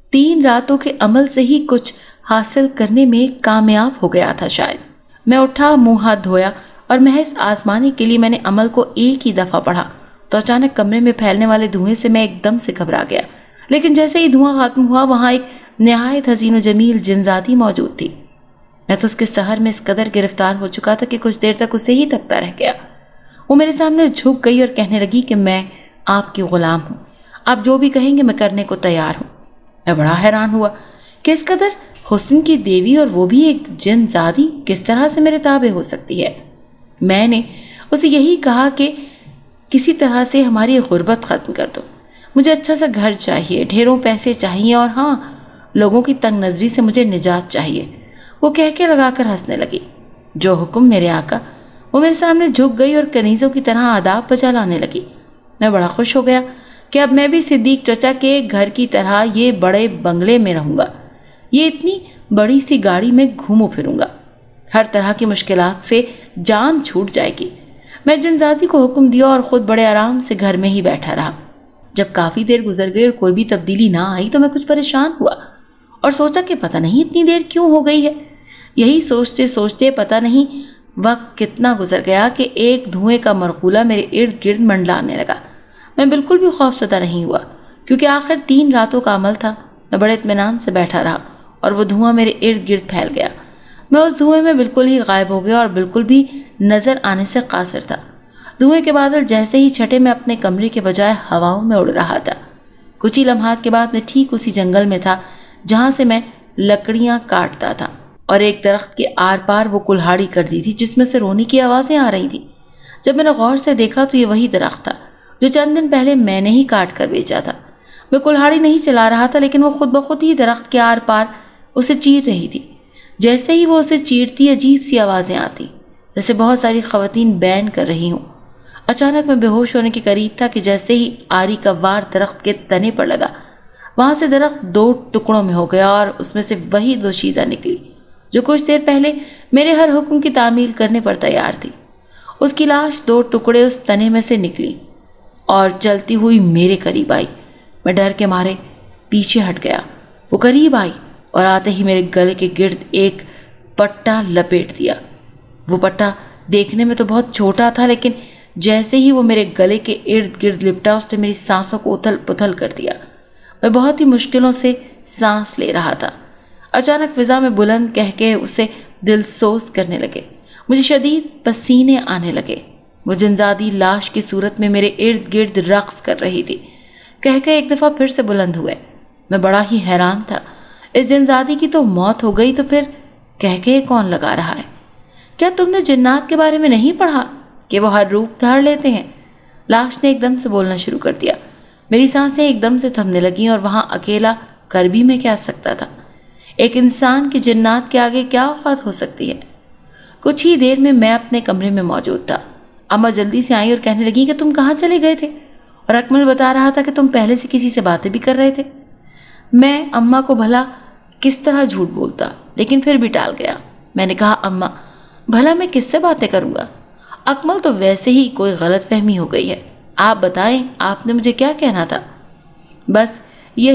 3 راتوں کے عمل سے ہی کچھ حاصل کرنے میں کامیاب ہو گیا تھا شاید۔ میں اٹھا، منہ ہاتھ دھویا اور محض آزمانے کے لیے میں نے عمل کو ایک ہی دفعہ پڑھا تو اچانک کمرے میں پھیلنے والے دھوئیں سے میں ایک دم سے گھبرا گیا۔ لیکن جیسے ہی دھواں ختم ہوا، وہاں ایک نہایت حسین و جمیل جنزادی موجود تھی۔ میں تو اس کے سحر میں اس قدر گرفتار ہو چکا تھا کہ کچھ دیر تک اسے ہی تکتا رہ گیا۔ وہ میرے سامنے جھک گئی اور کہنے لگی کہ میں آپ کی غلام ہوں، آپ جو بھی کہیں گے میں کرنے کو تیار ہوں۔ میں بڑا حیران ہوا کہ اس قدر حسن کی دیوی اور وہ بھی ایک جن زادی کس طرح سے میرے تابع ہو سکتی ہے۔ میں نے اسے یہی کہا کہ کسی طرح سے ہماری غربت ختم کر دو، مجھے اچھا سا گھر چاہیے، ڈھیروں پیسے چاہیے اور ہاں، لوگوں کی تنگ نظری سے مجھے نجات چاہیے۔ وہ کہہ کے لگا کر ہنسنے لگی۔ جو حکم میرے آقا۔ وہ میرے سامنے جھک گئی اور کنیزوں کی طرح آداب بجا لانے لگی۔ میں بڑا خوش ہو گیا کہ اب میں بھی صدیق چچا کے گھر کی طرح یہ بڑے بنگلے میں رہوں گا، یہ اتنی بڑی سی گاڑی میں گھوموں پھروں گا، ہر طرح کی مشکلات سے جان چھوٹ جائے گی۔ میں جنزادی کو حکم دیا اور خود بڑے آرام سے گھر میں ہی بیٹھا رہا۔ جب کافی دیر گزر گئی اور کوئی بھی تبدیلی نہ آئی تو میں کچھ پریشان ہوا اور سوچا کہ پتہ نہیں اتنی دیر کیوں ہو گئی ہے۔ یہی سوچتے سوچتے پتہ نہیں وقت کتنا گزر گیا کہ ایک دھوئیں کا مرغولہ میرے ارد گرد منڈلانے لگا۔ میں بالکل بھی خوف زدہ نہیں ہوا کیونکہ آخر 3 راتوں کا عمل تھا۔ میں بڑے اطمینان سے بیٹھا رہا اور وہ دھواں میرے ارد گرد پھیل گیا۔ میں اس دھوئیں میں بالکل ہی غائب ہو گیا اور بالکل بھی نظر آنے سے قاصر تھا۔ دھوئیں کے بادل جیسے ہی چھٹے میں اپنے کمرے کے بجائے ہواؤں میں اڑ رہا تھا۔ کچھ ہی لمحات کے بعد میں ٹھیک اسی جنگل میں تھا جہاں سے میں لکڑیاں کاٹتا تھا اور ایک درخت کے آر پار وہ کلہاڑی کر دی تھی جس میں سے رونے کی آوازیں آ رہی تھیں۔ جب میں نے غور سے دیکھا تو یہ وہی درخت تھا جو چند دن پہلے میں نے ہی کاٹ کر بیچا تھا۔ میں کلہاڑی نہیں چلا رہا تھا لیکن وہ خود بخود ہی درخت کے آر پار اسے چیر رہی تھی۔ جیسے ہی وہ اسے چیرتی عجیب سی آوازیں آتی جیسے بہت ساری خواتین بین کر رہی ہوں۔ اچانک میں بے ہوش ہونے کے قریب تھا کہ جیسے ہی آری کا وار درخت کے تنے پر لگا، وہاں سے درخت 2 ٹکڑوں میں ہو گیا اور اس میں سے وہی دوشیزہ نکلی جو کچھ دیر پہلے میرے ہر حکم کی تعمیل کرنے پر تیار تھی۔ اس کی لاش 2 ٹکڑے اس تنے میں سے نکلی اور چلتی ہوئی میرے قریب آئی۔ میں ڈر کے مارے پیچھے ہٹ گیا۔ وہ قریب آئی اور آتے ہی میرے گلے کے گرد ایک پٹا لپیٹ دیا۔ وہ پٹا دیکھنے میں تو بہت چھوٹا تھا لیکن جیسے ہی وہ میرے گلے کے ارد گرد لپٹا اس نے میری سانسوں کو اتھل پتھل کر دیا۔ میں بہت ہی مشکلوں سے سانس لے رہا تھا۔ اچانک فضا میں بلند کہہ کے اسے دل سوز کرنے لگے۔ مجھے شدید پسینے آنے لگے۔ وہ جنزادی لاش کی صورت میں میرے ارد گرد رقص کر رہی تھی۔ کہہ کے ایک دفعہ پھر سے بلند ہوئے۔ میں بڑا ہی حیران تھا۔ اس جنزادی کی تو موت ہو گئی تو پھر کہہ کے کون لگا رہا ہے؟ کیا تم نے جنات کے بارے میں نہیں پڑھا کہ وہ ہر روپ دھار لیتے ہیں؟ لاش نے ایک دم سے بولنا شروع کر دیا۔ میری سانسیں ایک دم سے تھمنے لگیں اور وہاں اکیلا کر بھی میں کیا سکتا تھا؟ ایک انسان کی جنات کے آگے کیا اوقات ہو سکتی ہے؟ کچھ ہی دیر میں اپنے کمرے میں موجود تھا۔ اماں جلدی سے آئی اور کہنے لگی کہ تم کہاں چلے گئے تھے؟ اور اکمل بتا رہا تھا کہ تم پہلے سے کسی سے باتیں بھی کر رہے تھے۔ میں اماں کو بھلا کس طرح جھوٹ بولتا لیکن پھر بھی ٹال گیا۔ میں نے کہا اماں بھلا میں کس سے باتیں کروں گا؟ اکمل تو ویسے ہی کوئی غلط فہمی ہو گئی ہے، آپ بتائیں آپ نے مجھے کیا کہنا تھا؟ بس یہی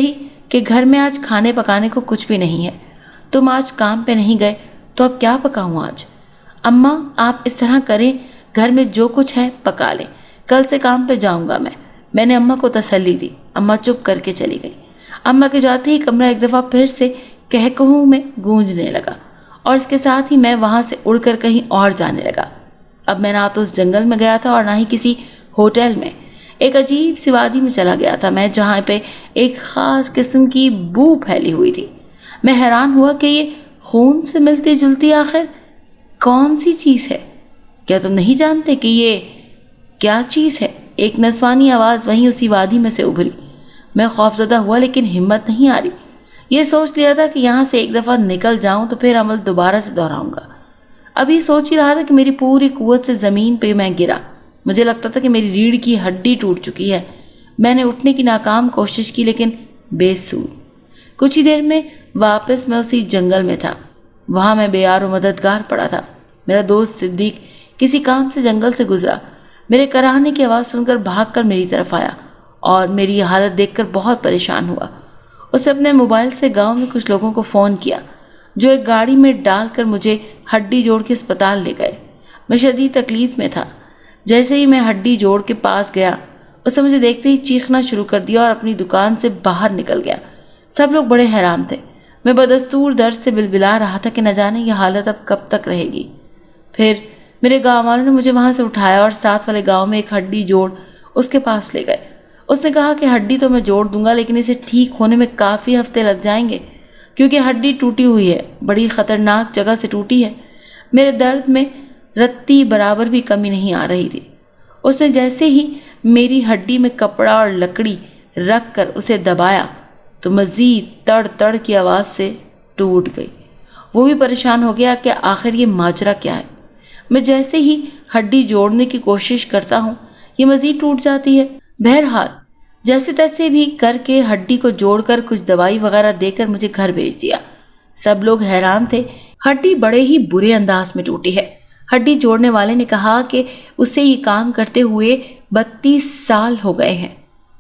کہ گھر میں آج کھانے پکانے کو کچھ بھی نہیں ہے، تم آج کام پہ نہیں گئے تو اب کیا پکاؤں آج؟ اماں آپ اس طرح کریں، گھر میں جو کچھ ہے پکا لیں، کل سے کام پہ جاؤں گا میں نے اماں کو تسلی دی۔ اماں چپ کر کے چلی گئی۔ اماں کے جاتے ہی کمرہ ایک دفعہ پھر سے کہکہوں میں گونجنے لگا اور اس کے ساتھ ہی میں وہاں سے اڑ کر کہیں اور جانے لگا۔ اب میں نہ تو اس جنگل میں گیا تھا اور نہ ہی کسی ہوٹل میں، ایک عجیب سی وادی میں چلا گیا تھا میں، جہاں پہ ایک خاص قسم کی بو پھیلی ہوئی تھی۔ میں حیران ہوا کہ یہ خون سے ملتی جلتی آخر کون سی چیز ہے؟ کیا تم نہیں جانتے کہ یہ کیا چیز ہے؟ ایک نسوانی آواز وہیں اسی وادی میں سے ابھری۔ میں خوفزدہ ہوا لیکن ہمت نہیں آ رہی۔ یہ سوچ لیا تھا کہ یہاں سے ایک دفعہ نکل جاؤں تو پھر عمل دوبارہ سے دہراؤں گا۔ ابھی سوچ ہی رہا تھا کہ میری پوری قوت سے زمین پہ میں گرا۔ مجھے لگتا تھا کہ میری ریڑھ کی ہڈی ٹوٹ چکی ہے۔ میں نے اٹھنے کی ناکام کوشش کی لیکن بے سود۔ کچھ ہی دیر میں واپس میں اسی جنگل میں تھا۔ وہاں میں بے یار و مددگار پڑا تھا۔ میرا دوست صدیق کسی کام سے جنگل سے گزرا، میرے کراہنے کی آواز سن کر بھاگ کر میری طرف آیا اور میری یہ حالت دیکھ کر بہت پریشان ہوا۔ اس نے اپنے موبائل سے گاؤں میں کچھ لوگوں کو فون کیا جو ایک گاڑی میں ڈال کر مجھے ہڈی جوڑ کے اسپتال لے گئے۔ میں شدید تکلیف میں تھا۔ جیسے ہی میں ہڈی جوڑ کے پاس گیا، اس نے مجھے دیکھتے ہی چیخنا شروع کر دیا اور اپنی دکان سے باہر نکل گیا۔ سب لوگ بڑے حیران تھے۔ میں بدستور درد سے بلبلا رہا تھا کہ نہ جانے یہ حالت اب کب تک رہے گی۔ پھر میرے گاؤں والوں نے مجھے وہاں سے اٹھایا اور ساتھ والے گاؤں میں ایک ہڈی جوڑ اس کے پاس لے گئے۔ اس نے کہا کہ ہڈی تو میں جوڑ دوں گا لیکن اسے ٹھیک ہونے میں کافی ہفتے لگ جائیں گے کیونکہ ہڈی ٹوٹی ہوئی ہے، بڑی خطرناک جگہ سے ٹوٹی ہے۔ میرے درد میں رتی برابر بھی کمی نہیں آ رہی تھی۔ اس نے جیسے ہی میری ہڈی میں کپڑا اور لکڑی رکھ کر اسے دبایا تو مزید تڑ تڑ کی آواز سے ٹوٹ گئی۔ وہ بھی پریشان ہو گیا کہ آخر یہ ماجرا کیا ہے۔ میں جیسے ہی ہڈی جوڑنے کی کوشش کرتا ہوں یہ مزید ٹوٹ جاتی ہے۔ بہرحال جیسے تیسے بھی کر کے ہڈی کو جوڑ کر کچھ دوائی وغیرہ دے کر مجھے گھر بھیج دیا۔ سب لوگ حیران تھے۔ ہڈی بڑے ہی برے انداز میں ٹوٹی ہے۔ ہڈی جوڑنے والے نے کہا کہ اسے یہ کام کرتے ہوئے 32 سال ہو گئے ہیں۔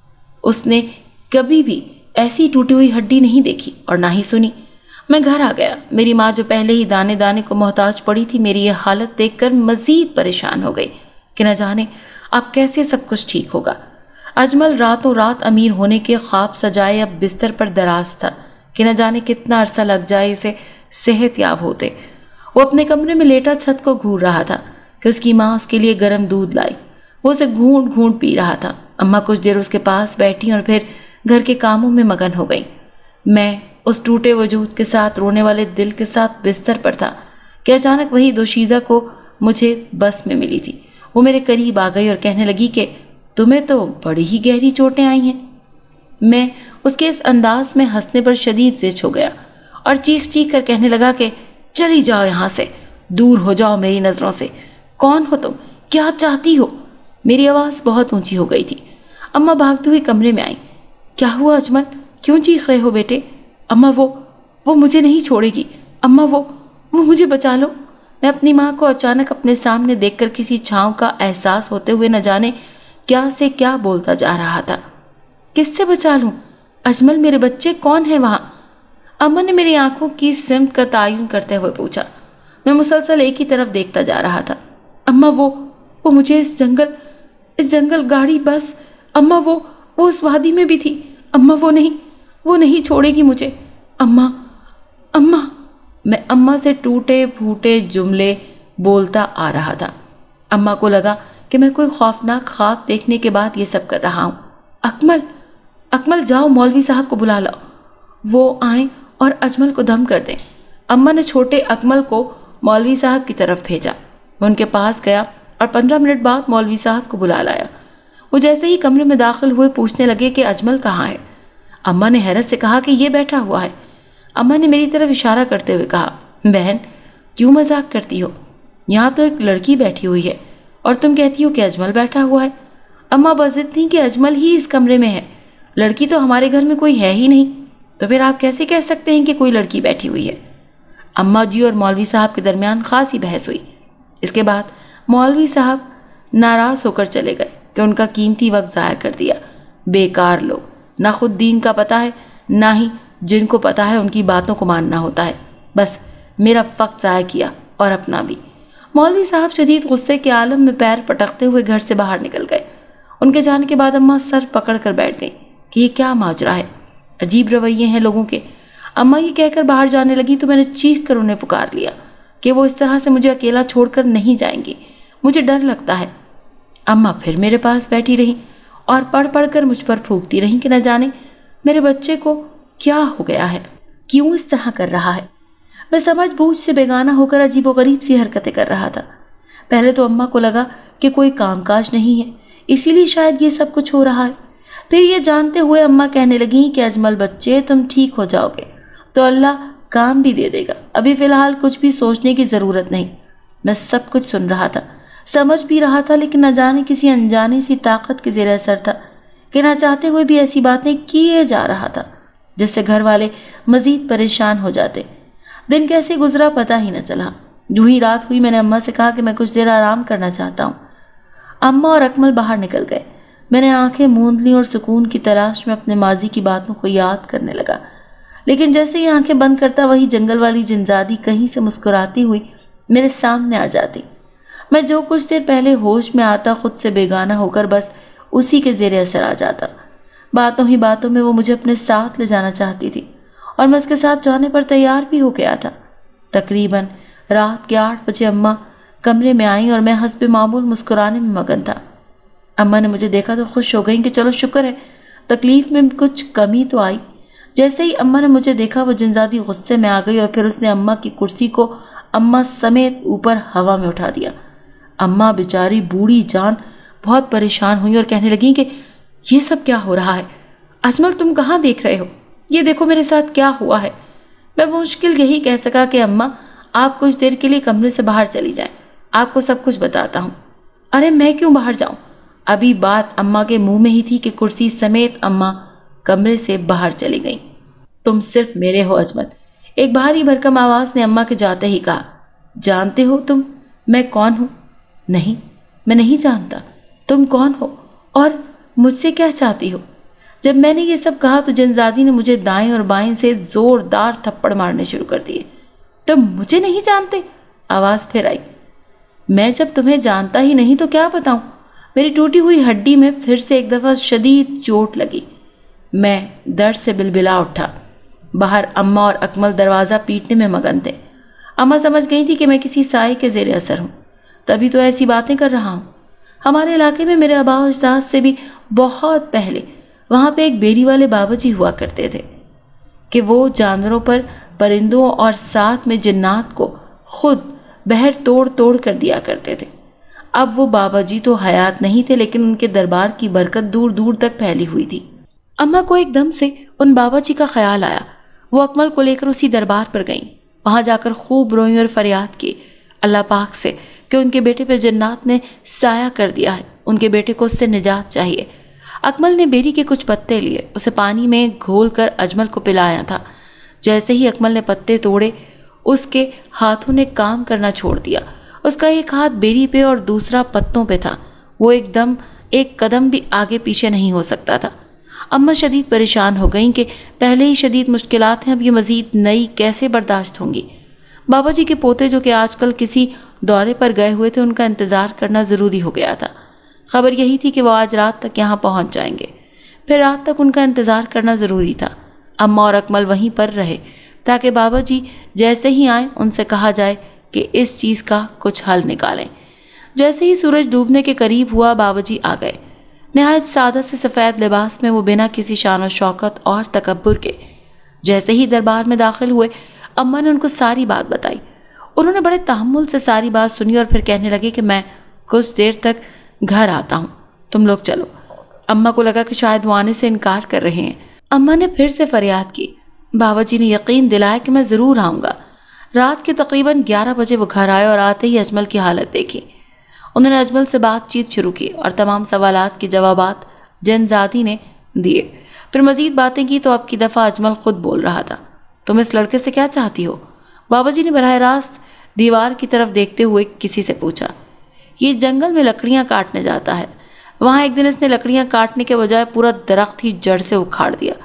اس نے کبھی بھی ایسی ٹوٹی ہوئی ہڈی نہیں دیکھی اور نہ ہی سنی۔ میں گھر آ گیا۔ میری ماں جو پہلے ہی دانے دانے کو محتاج پڑی تھی میری یہ حالت دیکھ کر مزید پریشان ہو گئی کہ نہ جانے اب کیسے سب کچھ ٹھیک ہوگا۔ اجمل راتوں رات امیر ہونے کے خواب سجائے اب بستر پر دراز تھا کہ نہ جانے کتنا عرصہ لگ جائے اسے صحت یاب ہوتے۔ وہ اپنے کمرے میں لیٹا چھت کو گھور رہا تھا کہ اس کی ماں اس کے لیے گرم دودھ لائی۔ وہ اسے گھونٹ گھونٹ پی رہا تھا۔ اماں کچھ دیر اس کے پاس بیٹھی اور پھر گھر کے کاموں میں مگن ہو گئی۔ میں اس ٹوٹے وجود کے ساتھ رونے والے دل کے ساتھ بستر پر تھا کہ اچانک وہی دوشیزہ کو مجھے بس میں ملی تھی۔ وہ میرے قریب آ گئی اور کہنے لگی کہ تمہیں تو بڑی ہی گہری چوٹیں آئی ہیں۔ میں اس کے اس انداز میں ہنسنے پر شدید زچ ہو گیا اور چیخ چیخ کر کہنے لگا کہ چلی جاؤ یہاں سے، دور ہو جاؤ میری نظروں سے۔ کون ہو تم؟ کیا چاہتی ہو؟ میری آواز بہت اونچی ہو گئی تھی۔ اماں بھاگتے ہوئے کمرے میں آئیں۔ کیا ہوا اجمل؟ کیوں چیخ رہے ہو بیٹے؟ اماں وہ مجھے نہیں چھوڑے گی۔ اماں وہ مجھے بچا لو۔ میں اپنی ماں کو اچانک اپنے سامنے دیکھ کر کسی چھاؤں کا احساس ہوتے ہوئے نہ جانے کیا سے کیا بولتا جا رہا تھا۔ کس سے بچا لوں؟ اجمل میرے بچے کون ہیں وہاں؟ اماں نے میری آنکھوں کی سمت کا تعین کرتے ہوئے پوچھا۔ میں مسلسل ایک ہی طرف دیکھتا جا رہا تھا۔ اماں وہ مجھے اس جنگل گاڑی بس، اماں وہ اس وادی میں بھی تھی۔ اماں وہ نہیں چھوڑے گی مجھے۔ اماں میں اماں سے ٹوٹے پھوٹے جملے بولتا آ رہا تھا۔ اماں کو لگا کہ میں کوئی خوفناک خواب دیکھنے کے بعد یہ سب کر رہا ہوں۔ اکمل جاؤ مولوی صاحب کو بلا لاؤ، وہ آئیں اور اجمل کو دم کر دیں۔ اماں نے چھوٹے اکمل کو مولوی صاحب کی طرف بھیجا۔ میں ان کے پاس گیا اور 15 منٹ بعد مولوی صاحب کو بلا لایا۔ وہ جیسے ہی کمرے میں داخل ہوئے پوچھنے لگے کہ اجمل کہاں ہے۔ اماں نے حیرت سے کہا کہ یہ بیٹھا ہوا ہے۔ اماں نے میری طرف اشارہ کرتے ہوئے کہا، بہن کیوں مذاق کرتی ہو؟ یہاں تو ایک لڑکی بیٹھی ہوئی ہے اور تم کہتی ہو کہ اجمل بیٹھا ہوا ہے۔ اماں بضد تھیں کہ اجمل ہی اس کمرے میں ہے، لڑکی تو ہمارے گھر میں کوئی ہے ہی نہیں، تو پھر آپ کیسے کہہ سکتے ہیں کہ کوئی لڑکی بیٹھی ہوئی ہے؟ اماں جی اور مولوی صاحب کے درمیان خاصی بحث ہوئی۔ اس کے بعد مولوی صاحب ناراض ہو کر چلے گئے کہ ان کا قیمتی وقت ضائع کر دیا۔ بیکار لوگ، نہ خود دین کا پتہ ہے نہ ہی جن کو پتا ہے ان کی باتوں کو ماننا ہوتا ہے۔ بس میرا وقت ضائع کیا اور اپنا بھی۔ مولوی صاحب شدید غصے کے عالم میں پیر پٹکتے ہوئے گھر سے باہر نکل گئے۔ ان کے جانے کے بعد اماں سر پکڑ کر بیٹھ گئیں کہ یہ کیا ماجرا ہے، عجیب رویے ہیں لوگوں کے۔ اماں یہ کہہ کر باہر جانے لگی تو میں نے چیخ کر انہیں پکار لیا کہ وہ اس طرح سے مجھے اکیلا چھوڑ کر نہیں جائیں گی، مجھے ڈر لگتا ہے۔ اماں پھر میرے پاس بیٹھی رہیں اور پڑھ پڑھ کر مجھ پر پھونکتی رہیں کہ نہ جانے میرے بچے کو کیا ہو گیا ہے، کیوں اس طرح کر رہا ہے۔ میں سمجھ بوجھ سے بیگانہ ہو کر عجیب و غریب سی حرکتیں کر رہا تھا۔ پہلے تو اماں کو لگا کہ کوئی کام کاج نہیں ہے، اسی لیے شاید یہ سب کچھ ہو رہا ہے۔ پھر یہ جانتے ہوئے اماں کہنے لگیں کہ اجمل بچے تم ٹھیک ہو جاؤ گے تو اللہ کام بھی دے دے گا، ابھی فی الحال کچھ بھی سوچنے کی ضرورت نہیں۔ میں سب کچھ سن رہا تھا، سمجھ بھی رہا تھا، لیکن نہ جانے کسی انجانی سی طاقت کے زیر اثر تھا کہ نہ چاہتے ہوئے بھی ایسی باتیں کیے جا رہا تھا جس سے گھر والے مزید پریشان ہو جاتے۔ دن کیسے گزرا پتہ ہی نہ چلا۔ جو ہی رات ہوئی میں نے اماں سے کہا کہ میں کچھ دیر آرام کرنا چاہتا ہوں۔ اماں اور اکمل باہر نکل گئے۔ میں نے آنکھیں موند لیں اور سکون کی تلاش میں اپنے ماضی کی باتوں کو یاد کرنے لگا، لیکن جیسے ہی آنکھیں بند کرتا وہی جنگل والی جنزادی کہیں سے مسکراتی ہوئی میرے سامنے آ جاتی۔ میں جو کچھ دیر پہلے ہوش میں آتا خود سے بیگانہ ہو کر بس اسی کے زیر اثر آ جاتا۔ باتوں ہی باتوں میں وہ مجھے اپنے ساتھ لے جانا چاہتی تھی اور میں اس کے ساتھ جانے پر تیار بھی ہو گیا تھا۔ تقریباً رات کے 8 بجے اماں کمرے میں آئیں اور میں حسب معمول مسکرانے میں مگن تھا۔ اماں نے مجھے دیکھا تو خوش ہو گئیں کہ چلو شکر ہے تکلیف میں کچھ کمی تو آئی۔ جیسے ہی اماں نے مجھے دیکھا وہ جنزادی غصے میں آ گئی اور پھر اس نے اماں کی کرسی کو اماں سمیت اوپر ہوا میں اٹھا دیا۔ اماں بیچاری بوڑھی جان بہت پریشان ہوئی اور کہنے لگیں کہ یہ سب کیا ہو رہا ہے؟ اجمل تم کہاں دیکھ رہے ہو؟ یہ دیکھو میرے ساتھ کیا ہوا ہے۔ میں مشکل یہی کہہ سکا کہ اماں آپ کچھ دیر کے لیے کمرے سے باہر چلی جائیں، آپ کو سب کچھ بتاتا ہوں۔ ارے میں کیوں باہر جاؤں؟ ابھی بات اماں کے منہ میں ہی تھی کہ کرسی سمیت اماں کمرے سے باہر چلی گئیں۔ تم صرف میرے ہو اجمل، ایک بھاری بھرکم آواز نے اماں کے جاتے ہی کہا۔ جانتے ہو تم میں کون ہوں؟ نہیں، میں نہیں جانتا۔ تم کون ہو اور مجھ سے کیا چاہتی ہو؟ جب میں نے یہ سب کہا تو جنزادی نے مجھے دائیں اور بائیں سے زوردار تھپڑ مارنے شروع کر دیے۔ تم مجھے نہیں جانتے؟ آواز پھر آئی۔ میں جب تمہیں جانتا ہی نہیں تو کیا بتاؤں؟ میری ٹوٹی ہوئی ہڈی میں پھر سے ایک دفعہ شدید چوٹ لگی۔ میں درد سے بلبلا اٹھا۔ باہر اماں اور اکمل دروازہ پیٹنے میں مگن تھے۔ اماں سمجھ گئی تھی کہ میں کسی سائے کے زیر اثر ہوں، تبھی تو ایسی باتیں کر رہا ہوں۔ ہمارے علاقے میں میرے آبا و اجداد سے بھی بہت پہلے وہاں پہ ایک بیری والے بابا جی ہوا کرتے تھے کہ وہ جانوروں پر، پرندوں اور ساتھ میں جنات کو خود بہر توڑ توڑ کر دیا کرتے تھے۔ اب وہ بابا جی تو حیات نہیں تھے، لیکن ان کے دربار کی برکت دور دور تک پھیلی ہوئی تھی۔ اماں کو ایک دم سے ان بابا جی کا خیال آیا۔ وہ اکمل کو لے کر اسی دربار پر گئیں۔ وہاں جا کر خوب روئیں اور فریاد کی اللہ پاک سے کہ ان کے بیٹے پہ جنات نے سایہ کر دیا ہے، ان کے بیٹے کو اس سے نجات چاہیے۔ اکمل نے بیری کے کچھ پتے لیے، اسے پانی میں گھول کر اجمل کو پلایا تھا۔ جیسے ہی اکمل نے پتے توڑے اس کے ہاتھوں نے کام کرنا چھوڑ دیا۔ اس کا ایک ہاتھ بیری پہ اور دوسرا پتوں پہ تھا۔ وہ ایک قدم بھی آگے پیچھے نہیں ہو سکتا تھا۔ اماں شدید پریشان ہو گئیں کہ پہلے ہی شدید مشکلات ہیں، اب یہ مزید نئی کیسے برداشت ہوں گی۔ بابا جی کے پوتے جو کہ آج کل کسی دورے پر گئے ہوئے تھے، ان کا انتظار کرنا ضروری ہو گیا تھا۔ خبر یہی تھی کہ وہ آج رات تک یہاں پہنچ جائیں گے، پھر رات تک ان کا انتظار کرنا ضروری تھا۔ اماں اور اکمل وہیں پر رہے تاکہ بابا جی جیسے ہی آئیں ان سے کہا جائے کہ اس چیز کا کچھ حل نکالیں۔ جیسے ہی سورج ڈوبنے کے قریب ہوا بابا جی آ گئے۔ نہایت سادہ سے سفید لباس میں وہ بنا کسی شان و شوکت اور تکبر کے۔ جیسے ہی دربار میں داخل ہوئے اماں نے ان کو ساری بات بتائی۔ انہوں نے بڑے تحمل سے ساری بات سنی اور پھر کہنے لگے کہ میں کچھ دیر تک گھر آتا ہوں، تم لوگ چلو۔ اماں کو لگا کہ شاید وہ آنے سے انکار کر رہے ہیں۔ اماں نے پھر سے فریاد کی۔ بابا جی نے یقین دلایا کہ میں ضرور آؤں گا۔ رات کے تقریباً 11 بجے وہ گھر آئے اور آتے ہی اجمل کی حالت دیکھی۔ انہوں نے اجمل سے بات چیت شروع کی اور تمام سوالات کے جوابات جنزادی نے دیے۔ پھر مزید باتیں کی تو اب کی دفعہ اجمل خود بول رہا تھا۔ تم اس لڑکے سے کیا چاہتی ہو؟ بابا جی نے براہ راست دیوار کی طرف دیکھتے ہوئے کسی سے پوچھا۔ یہ جنگل میں لکڑیاں کاٹنے جاتا ہے، وہاں ایک دن اس نے لکڑیاں کاٹنے کے بجائے پورا درخت ہی جڑ سے اکھاڑ دیا۔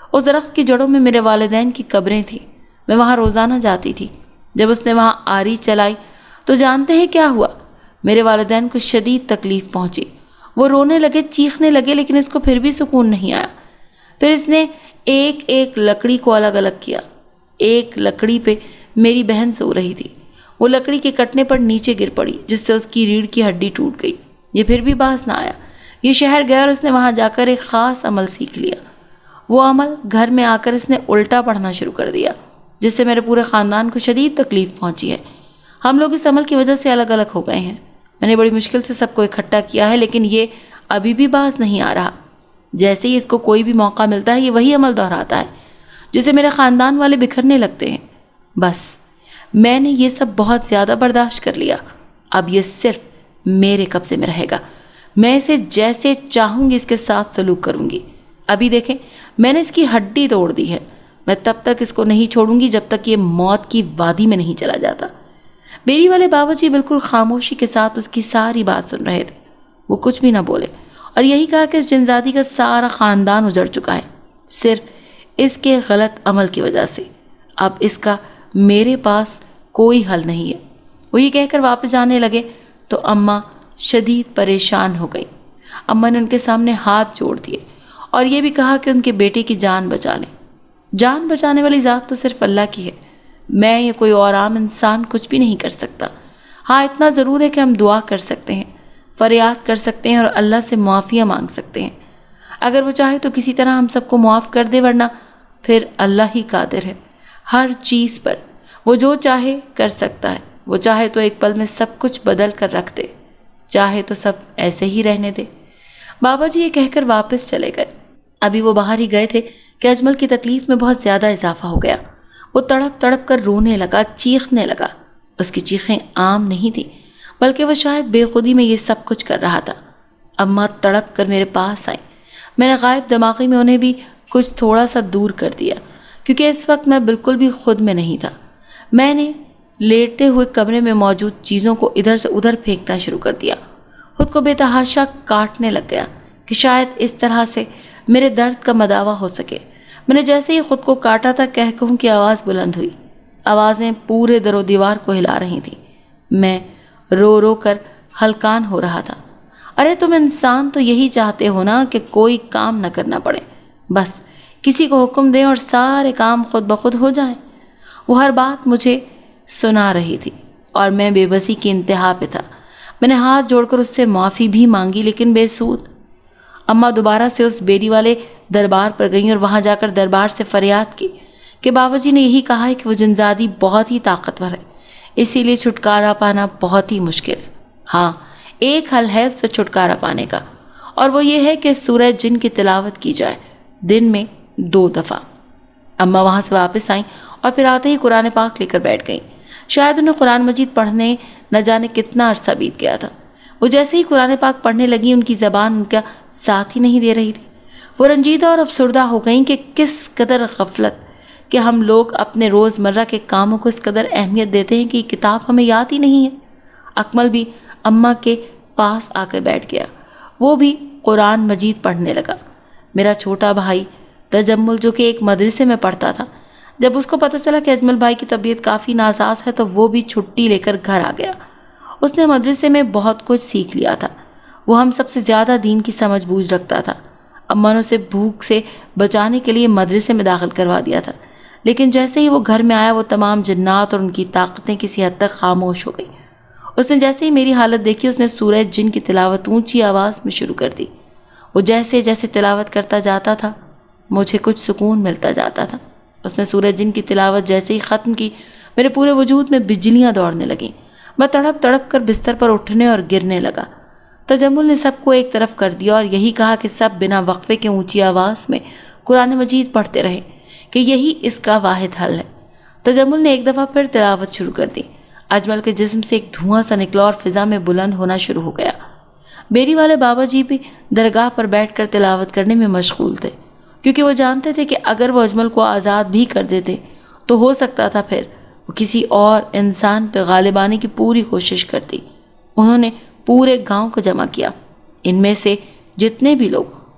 اس درخت کی جڑوں میں میرے والدین کی قبریں تھیں. میں وہاں روزانہ جاتی تھی. جب اس نے وہاں آری چلائی تو جانتے ہیں کیا ہوا؟ میرے والدین کو شدید تکلیف پہنچی. وہ رونے لگے، چیخنے لگے، لیکن اس کو پھر بھی سکون نہیں آیا. پھر اس نے ایک ایک لکڑی کو الگ الگ کیا. ایک لکڑی پہ میری بہن سو رہی تھی. وہ لکڑی کے کٹنے پر نیچے گر پڑی، جس سے اس کی ریڑھ کی ہڈی ٹوٹ گئی. یہ پھر بھی باز نہ آیا. یہ شہر گیا اور اس نے وہاں جا کر ایک خاص عمل سیکھ لیا. وہ عمل گھر میں آ کر اس نے الٹا پڑھنا شروع کر دیا، جس سے میرے پورے خاندان کو شدید تکلیف پہنچی ہے. ہم لوگ اس عمل کی وجہ سے الگ الگ ہو گئے ہیں. میں نے بڑی مشکل سے سب کو اکٹھا کیا ہے، لیکن یہ ابھی بھی باز نہیں آ رہا. جیسے ہی اس کو کوئی بھی موقع ملتا ہے، یہ وہی عمل دہراتا ہے جسے میرے خاندان والے بکھرنے لگتے ہیں. بس میں نے یہ سب بہت زیادہ برداشت کر لیا. اب یہ صرف میرے قبضے میں رہے گا. میں اسے جیسے چاہوں گی اس کے ساتھ سلوک کروں گی. ابھی دیکھیں، میں نے اس کی ہڈی توڑ دی ہے. میں تب تک اس کو نہیں چھوڑوں گی جب تک یہ موت کی وادی میں نہیں چلا جاتا. بیری والے بابا جی بالکل خاموشی کے ساتھ اس کی ساری بات سن رہے تھے. وہ کچھ بھی نہ بولے اور یہی کہا کہ اس جنزادی کا سارا خاندان اجڑ چکا ہے، صرف اس کے غلط عمل کی وجہ سے. اب اس کا میرے پاس کوئی حل نہیں ہے. وہ یہ کہہ کر واپس جانے لگے تو اماں شدید پریشان ہو گئی. اماں نے ان کے سامنے ہاتھ جوڑ دیے اور یہ بھی کہا کہ ان کے بیٹے کی جان بچا لیں. جان بچانے والی ذات تو صرف اللہ کی ہے. میں یا کوئی اور عام انسان کچھ بھی نہیں کر سکتا. ہاں، اتنا ضرور ہے کہ ہم دعا کر سکتے ہیں، فریاد کر سکتے ہیں اور اللہ سے معافیاں مانگ سکتے ہیں. اگر وہ چاہے تو کسی طرح ہم سب کو معاف کر دے، ورنہ پھر اللہ ہی قادر ہے ہر چیز پر. وہ جو چاہے کر سکتا ہے. وہ چاہے تو ایک پل میں سب کچھ بدل کر رکھ دے، چاہے تو سب ایسے ہی رہنے دے. بابا جی یہ کہہ کر واپس چلے گئے. ابھی وہ باہر ہی گئے تھے کہ اجمل کی تکلیف میں بہت زیادہ اضافہ ہو گیا. وہ تڑپ تڑپ کر رونے لگا، چیخنے لگا. اس کی چیخیں عام نہیں تھیں، بلکہ وہ شاید بے خودی میں یہ سب کچھ کر رہا تھا. اماں تڑپ کر میرے پاس آئیں. میں نے غائب دماغی میں انہیں بھی کچھ تھوڑا سا دور کر دیا، کیونکہ اس وقت میں بالکل بھی خود میں نہیں تھا. میں نے لیٹتے ہوئے کمرے میں موجود چیزوں کو ادھر سے ادھر پھینکنا شروع کر دیا. خود کو بے تحاشا کاٹنے لگ گیا کہ شاید اس طرح سے میرے درد کا مداوع ہو سکے. میں نے جیسے ہی خود کو کاٹا تھا، کہہ کہوں کہ آواز بلند ہوئی. آوازیں پورے در و دیوار کو ہلا رہی تھیں. میں رو رو کر ہلکان ہو رہا تھا. ارے تم انسان تو یہی چاہتے ہو نا کہ کوئی کام نہ کرنا پڑے، بس کسی کو حکم دیں اور سارے کام خود بخود ہو جائیں. وہ ہر بات مجھے سنا رہی تھی اور میں بے بسی کی انتہا پہ تھا. میں نے ہاتھ جوڑ کر اس سے معافی بھی مانگی، لیکن بے سود. اماں دوبارہ سے اس بیری والے دربار پر گئیں اور وہاں جا کر دربار سے فریاد کی کہ بابا جی نے یہی کہا ہے کہ وہ جنزادی بہت ہی طاقتور ہے، اسی لیے چھٹکارا پانا بہت ہی مشکل ہے. ہاں، ایک حل ہے اس سے چھٹکارا پانے کا، اور وہ یہ ہے کہ سورہ جن کی تلاوت کی جائے دن میں 2 دفعہ. اماں وہاں سے واپس آئیں اور پھر آتے ہی قرآن پاک لے کر بیٹھ گئیں. شاید انہیں قرآن مجید پڑھنے نہ جانے کتنا عرصہ بیت گیا تھا. وہ جیسے ہی قرآن پاک پڑھنے لگیں، ان کی زبان ان کا ساتھ ہی نہیں دے رہی تھی. وہ رنجیدہ اور افسردہ ہو گئیں کہ کس قدر غفلت کہ ہم لوگ اپنے روزمرہ کے کاموں کو اس قدر اہمیت دیتے ہیں کہ یہ کتاب ہمیں یاد ہی نہیں ہے. اکمل بھی اماں کے پاس آ کر بیٹھ گیا. وہ بھی قرآن مجید پڑھنے لگا. میرا چھوٹا بھائی تجمل، جو کہ ایک مدرسے میں پڑھتا تھا، جب اس کو پتہ چلا کہ اجمل بھائی کی طبیعت کافی ناساز ہے تو وہ بھی چھٹی لے کر گھر آ گیا. اس نے مدرسے میں بہت کچھ سیکھ لیا تھا. وہ ہم سب سے زیادہ دین کی سمجھ بوجھ رکھتا تھا. اماں نے اسے بھوک سے بچانے کے لیے مدرسے میں داخل کروا دیا تھا، لیکن جیسے ہی وہ گھر میں آیا، وہ تمام جنات اور ان کی طاقتیں کسی حد تک خاموش ہو گئی. اس نے جیسے ہی میری حالت دیکھی، اس نے سورہ جن کی تلاوت اونچی آواز میں شروع کر دی. وہ جیسے جیسے تلاوت کرتا جاتا تھا، مجھے کچھ سکون ملتا جاتا تھا. اس نے سورہ جن کی تلاوت جیسے ہی ختم کی، میرے پورے وجود میں بجلیاں دوڑنے لگیں. میں تڑپ تڑپ کر بستر پر اٹھنے اور گرنے لگا. تجمل نے سب کو ایک طرف کر دیا اور یہی کہا کہ سب بنا وقفے کے اونچی آواز میں قرآن مجید پڑھتے رہیں کہ یہی اس کا واحد حل ہے. تجمل نے ایک دفعہ پھر تلاوت شروع کر دی. اجمل کے جسم سے ایک دھواں سا نکلا اور فضا میں بلند ہونا شروع ہو گیا. بیری والے بابا جی بھی درگاہ پر بیٹھ کر تلاوت کرنے میں مشغول تھے، کیونکہ وہ جانتے تھے کہ اگر وہ اجمل کو آزاد بھی کر دیتے تو ہو سکتا تھا پھر وہ کسی اور انسان پہ غالب آنے کی پوری کوشش کرتی. انہوں نے پورے گاؤں کو جمع کیا. ان میں سے جتنے بھی لوگ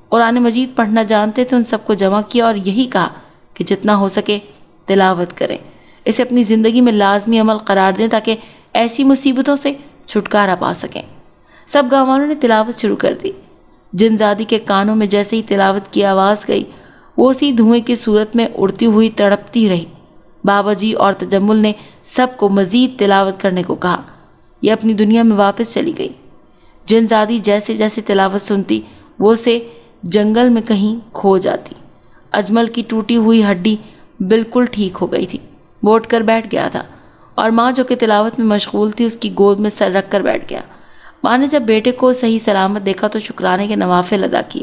قرآن مجید پڑھنا جانتے تھے ان سب کو جمع کیا اور یہی کہا کہ جتنا ہو سکے تلاوت کریں، اسے اپنی زندگی میں لازمی عمل قرار دیں تاکہ ایسی مصیبتوں سے چھٹکارا پا سکیں۔ سب گاؤں والوں نے تلاوت شروع کر دی۔ جن زادی کے کانوں میں جیسے ہی تلاوت کی آواز گئی وہ اسی دھوئیں کی صورت میں اڑتی ہوئی تڑپتی رہی۔ بابا جی اور تجمل نے سب کو مزید تلاوت کرنے کو کہا۔ یہ اپنی دنیا میں واپس چلی گئی۔ جن زادی جیسے جیسے تلاوت سنتی وہ اسے جنگل میں کہیں کھو جاتی۔ اجمل کی ٹوٹی ہوئی ہڈی بالکل ٹھیک ہو گئی تھی۔ وہ اٹھ کر بیٹھ گیا تھا اور ماں جو کہ تلاوت میں مشغول تھی اس کی گود میں سر رکھ کر بیٹھ گیا۔ ماں نے جب بیٹے کو صحیح سلامت دیکھا تو شکرانے کے نوافل ادا کیے۔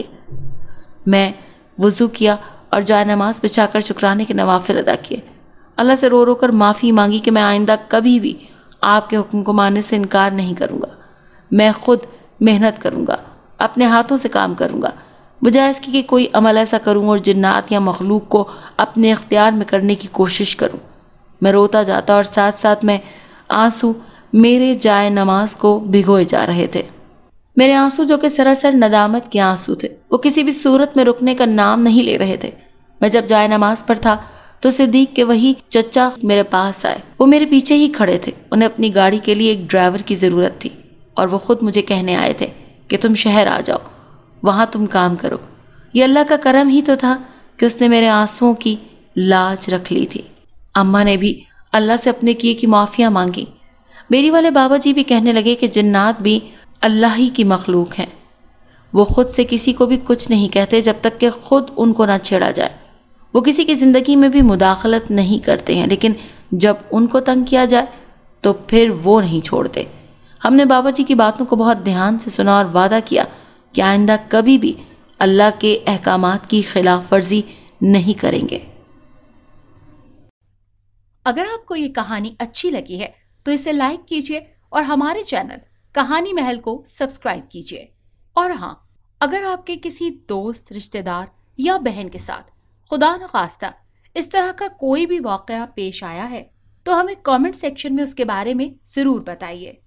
میں وضو کیا اور جائے نماز بچھا کر شکرانے کے نوافل ادا کیے۔ اللہ سے رو رو کر معافی مانگی کہ میں آئندہ کبھی بھی آپ کے حکم کو ماننے سے انکار نہیں کروں گا۔ میں خود محنت کروں گا، اپنے ہاتھوں سے کام کروں گا، بجائے اس کی کہ کوئی عمل ایسا کروں اور جنات یا مخلوق کو اپنے اختیار میں کرنے کی کوشش کروں۔ میں روتا جاتا اور ساتھ ساتھ میں آنسو میرے جائے نماز کو بھگوئے جا رہے تھے۔ میرے آنسو جو کہ سراسر ندامت کے آنسو تھے وہ کسی بھی صورت میں رکنے کا نام نہیں لے رہے تھے۔ میں جب جائے نماز پر تھا تو صدیق کے وہی چچا میرے پاس آئے۔ وہ میرے پیچھے ہی کھڑے تھے۔ انہیں اپنی گاڑی کے لیے ایک ڈرائیور کی ضرورت تھی اور وہ خود مجھے کہنے آئے تھے کہ تم شہر آ جاؤ، وہاں تم کام کرو۔ یہ اللہ کا کرم ہی تو تھا کہ اس نے میرے آنسوؤں کی لاج رکھ لی تھی۔ اماں نے بھی اللہ سے اپنے کیے کی معافیاں مانگی۔ میری والے بابا جی بھی کہنے لگے کہ جنات بھی اللہ ہی کی مخلوق ہیں، وہ خود سے کسی کو بھی کچھ نہیں کہتے جب تک کہ خود ان کو نہ چھیڑا جائے۔ وہ کسی کی زندگی میں بھی مداخلت نہیں کرتے ہیں، لیکن جب ان کو تنگ کیا جائے تو پھر وہ نہیں چھوڑتے۔ ہم نے بابا جی کی باتوں کو بہت دھیان سے سنا اور وعدہ کیا کہ آئندہ کبھی بھی اللہ کے احکامات کی خلاف ورزی نہیں کریں گے۔ اگر آپ کو یہ کہانی اچھی لگی ہے تو اسے لائک کیجیے اور ہمارے چینل کہانی محل کو سبسکرائب کیجیے۔ اور ہاں، اگر آپ کے کسی دوست، رشتہ دار یا بہن کے ساتھ خدا نخواستہ اس طرح کا کوئی بھی واقعہ پیش آیا ہے تو ہمیں کامنٹ سیکشن میں اس کے بارے میں ضرور بتائیے۔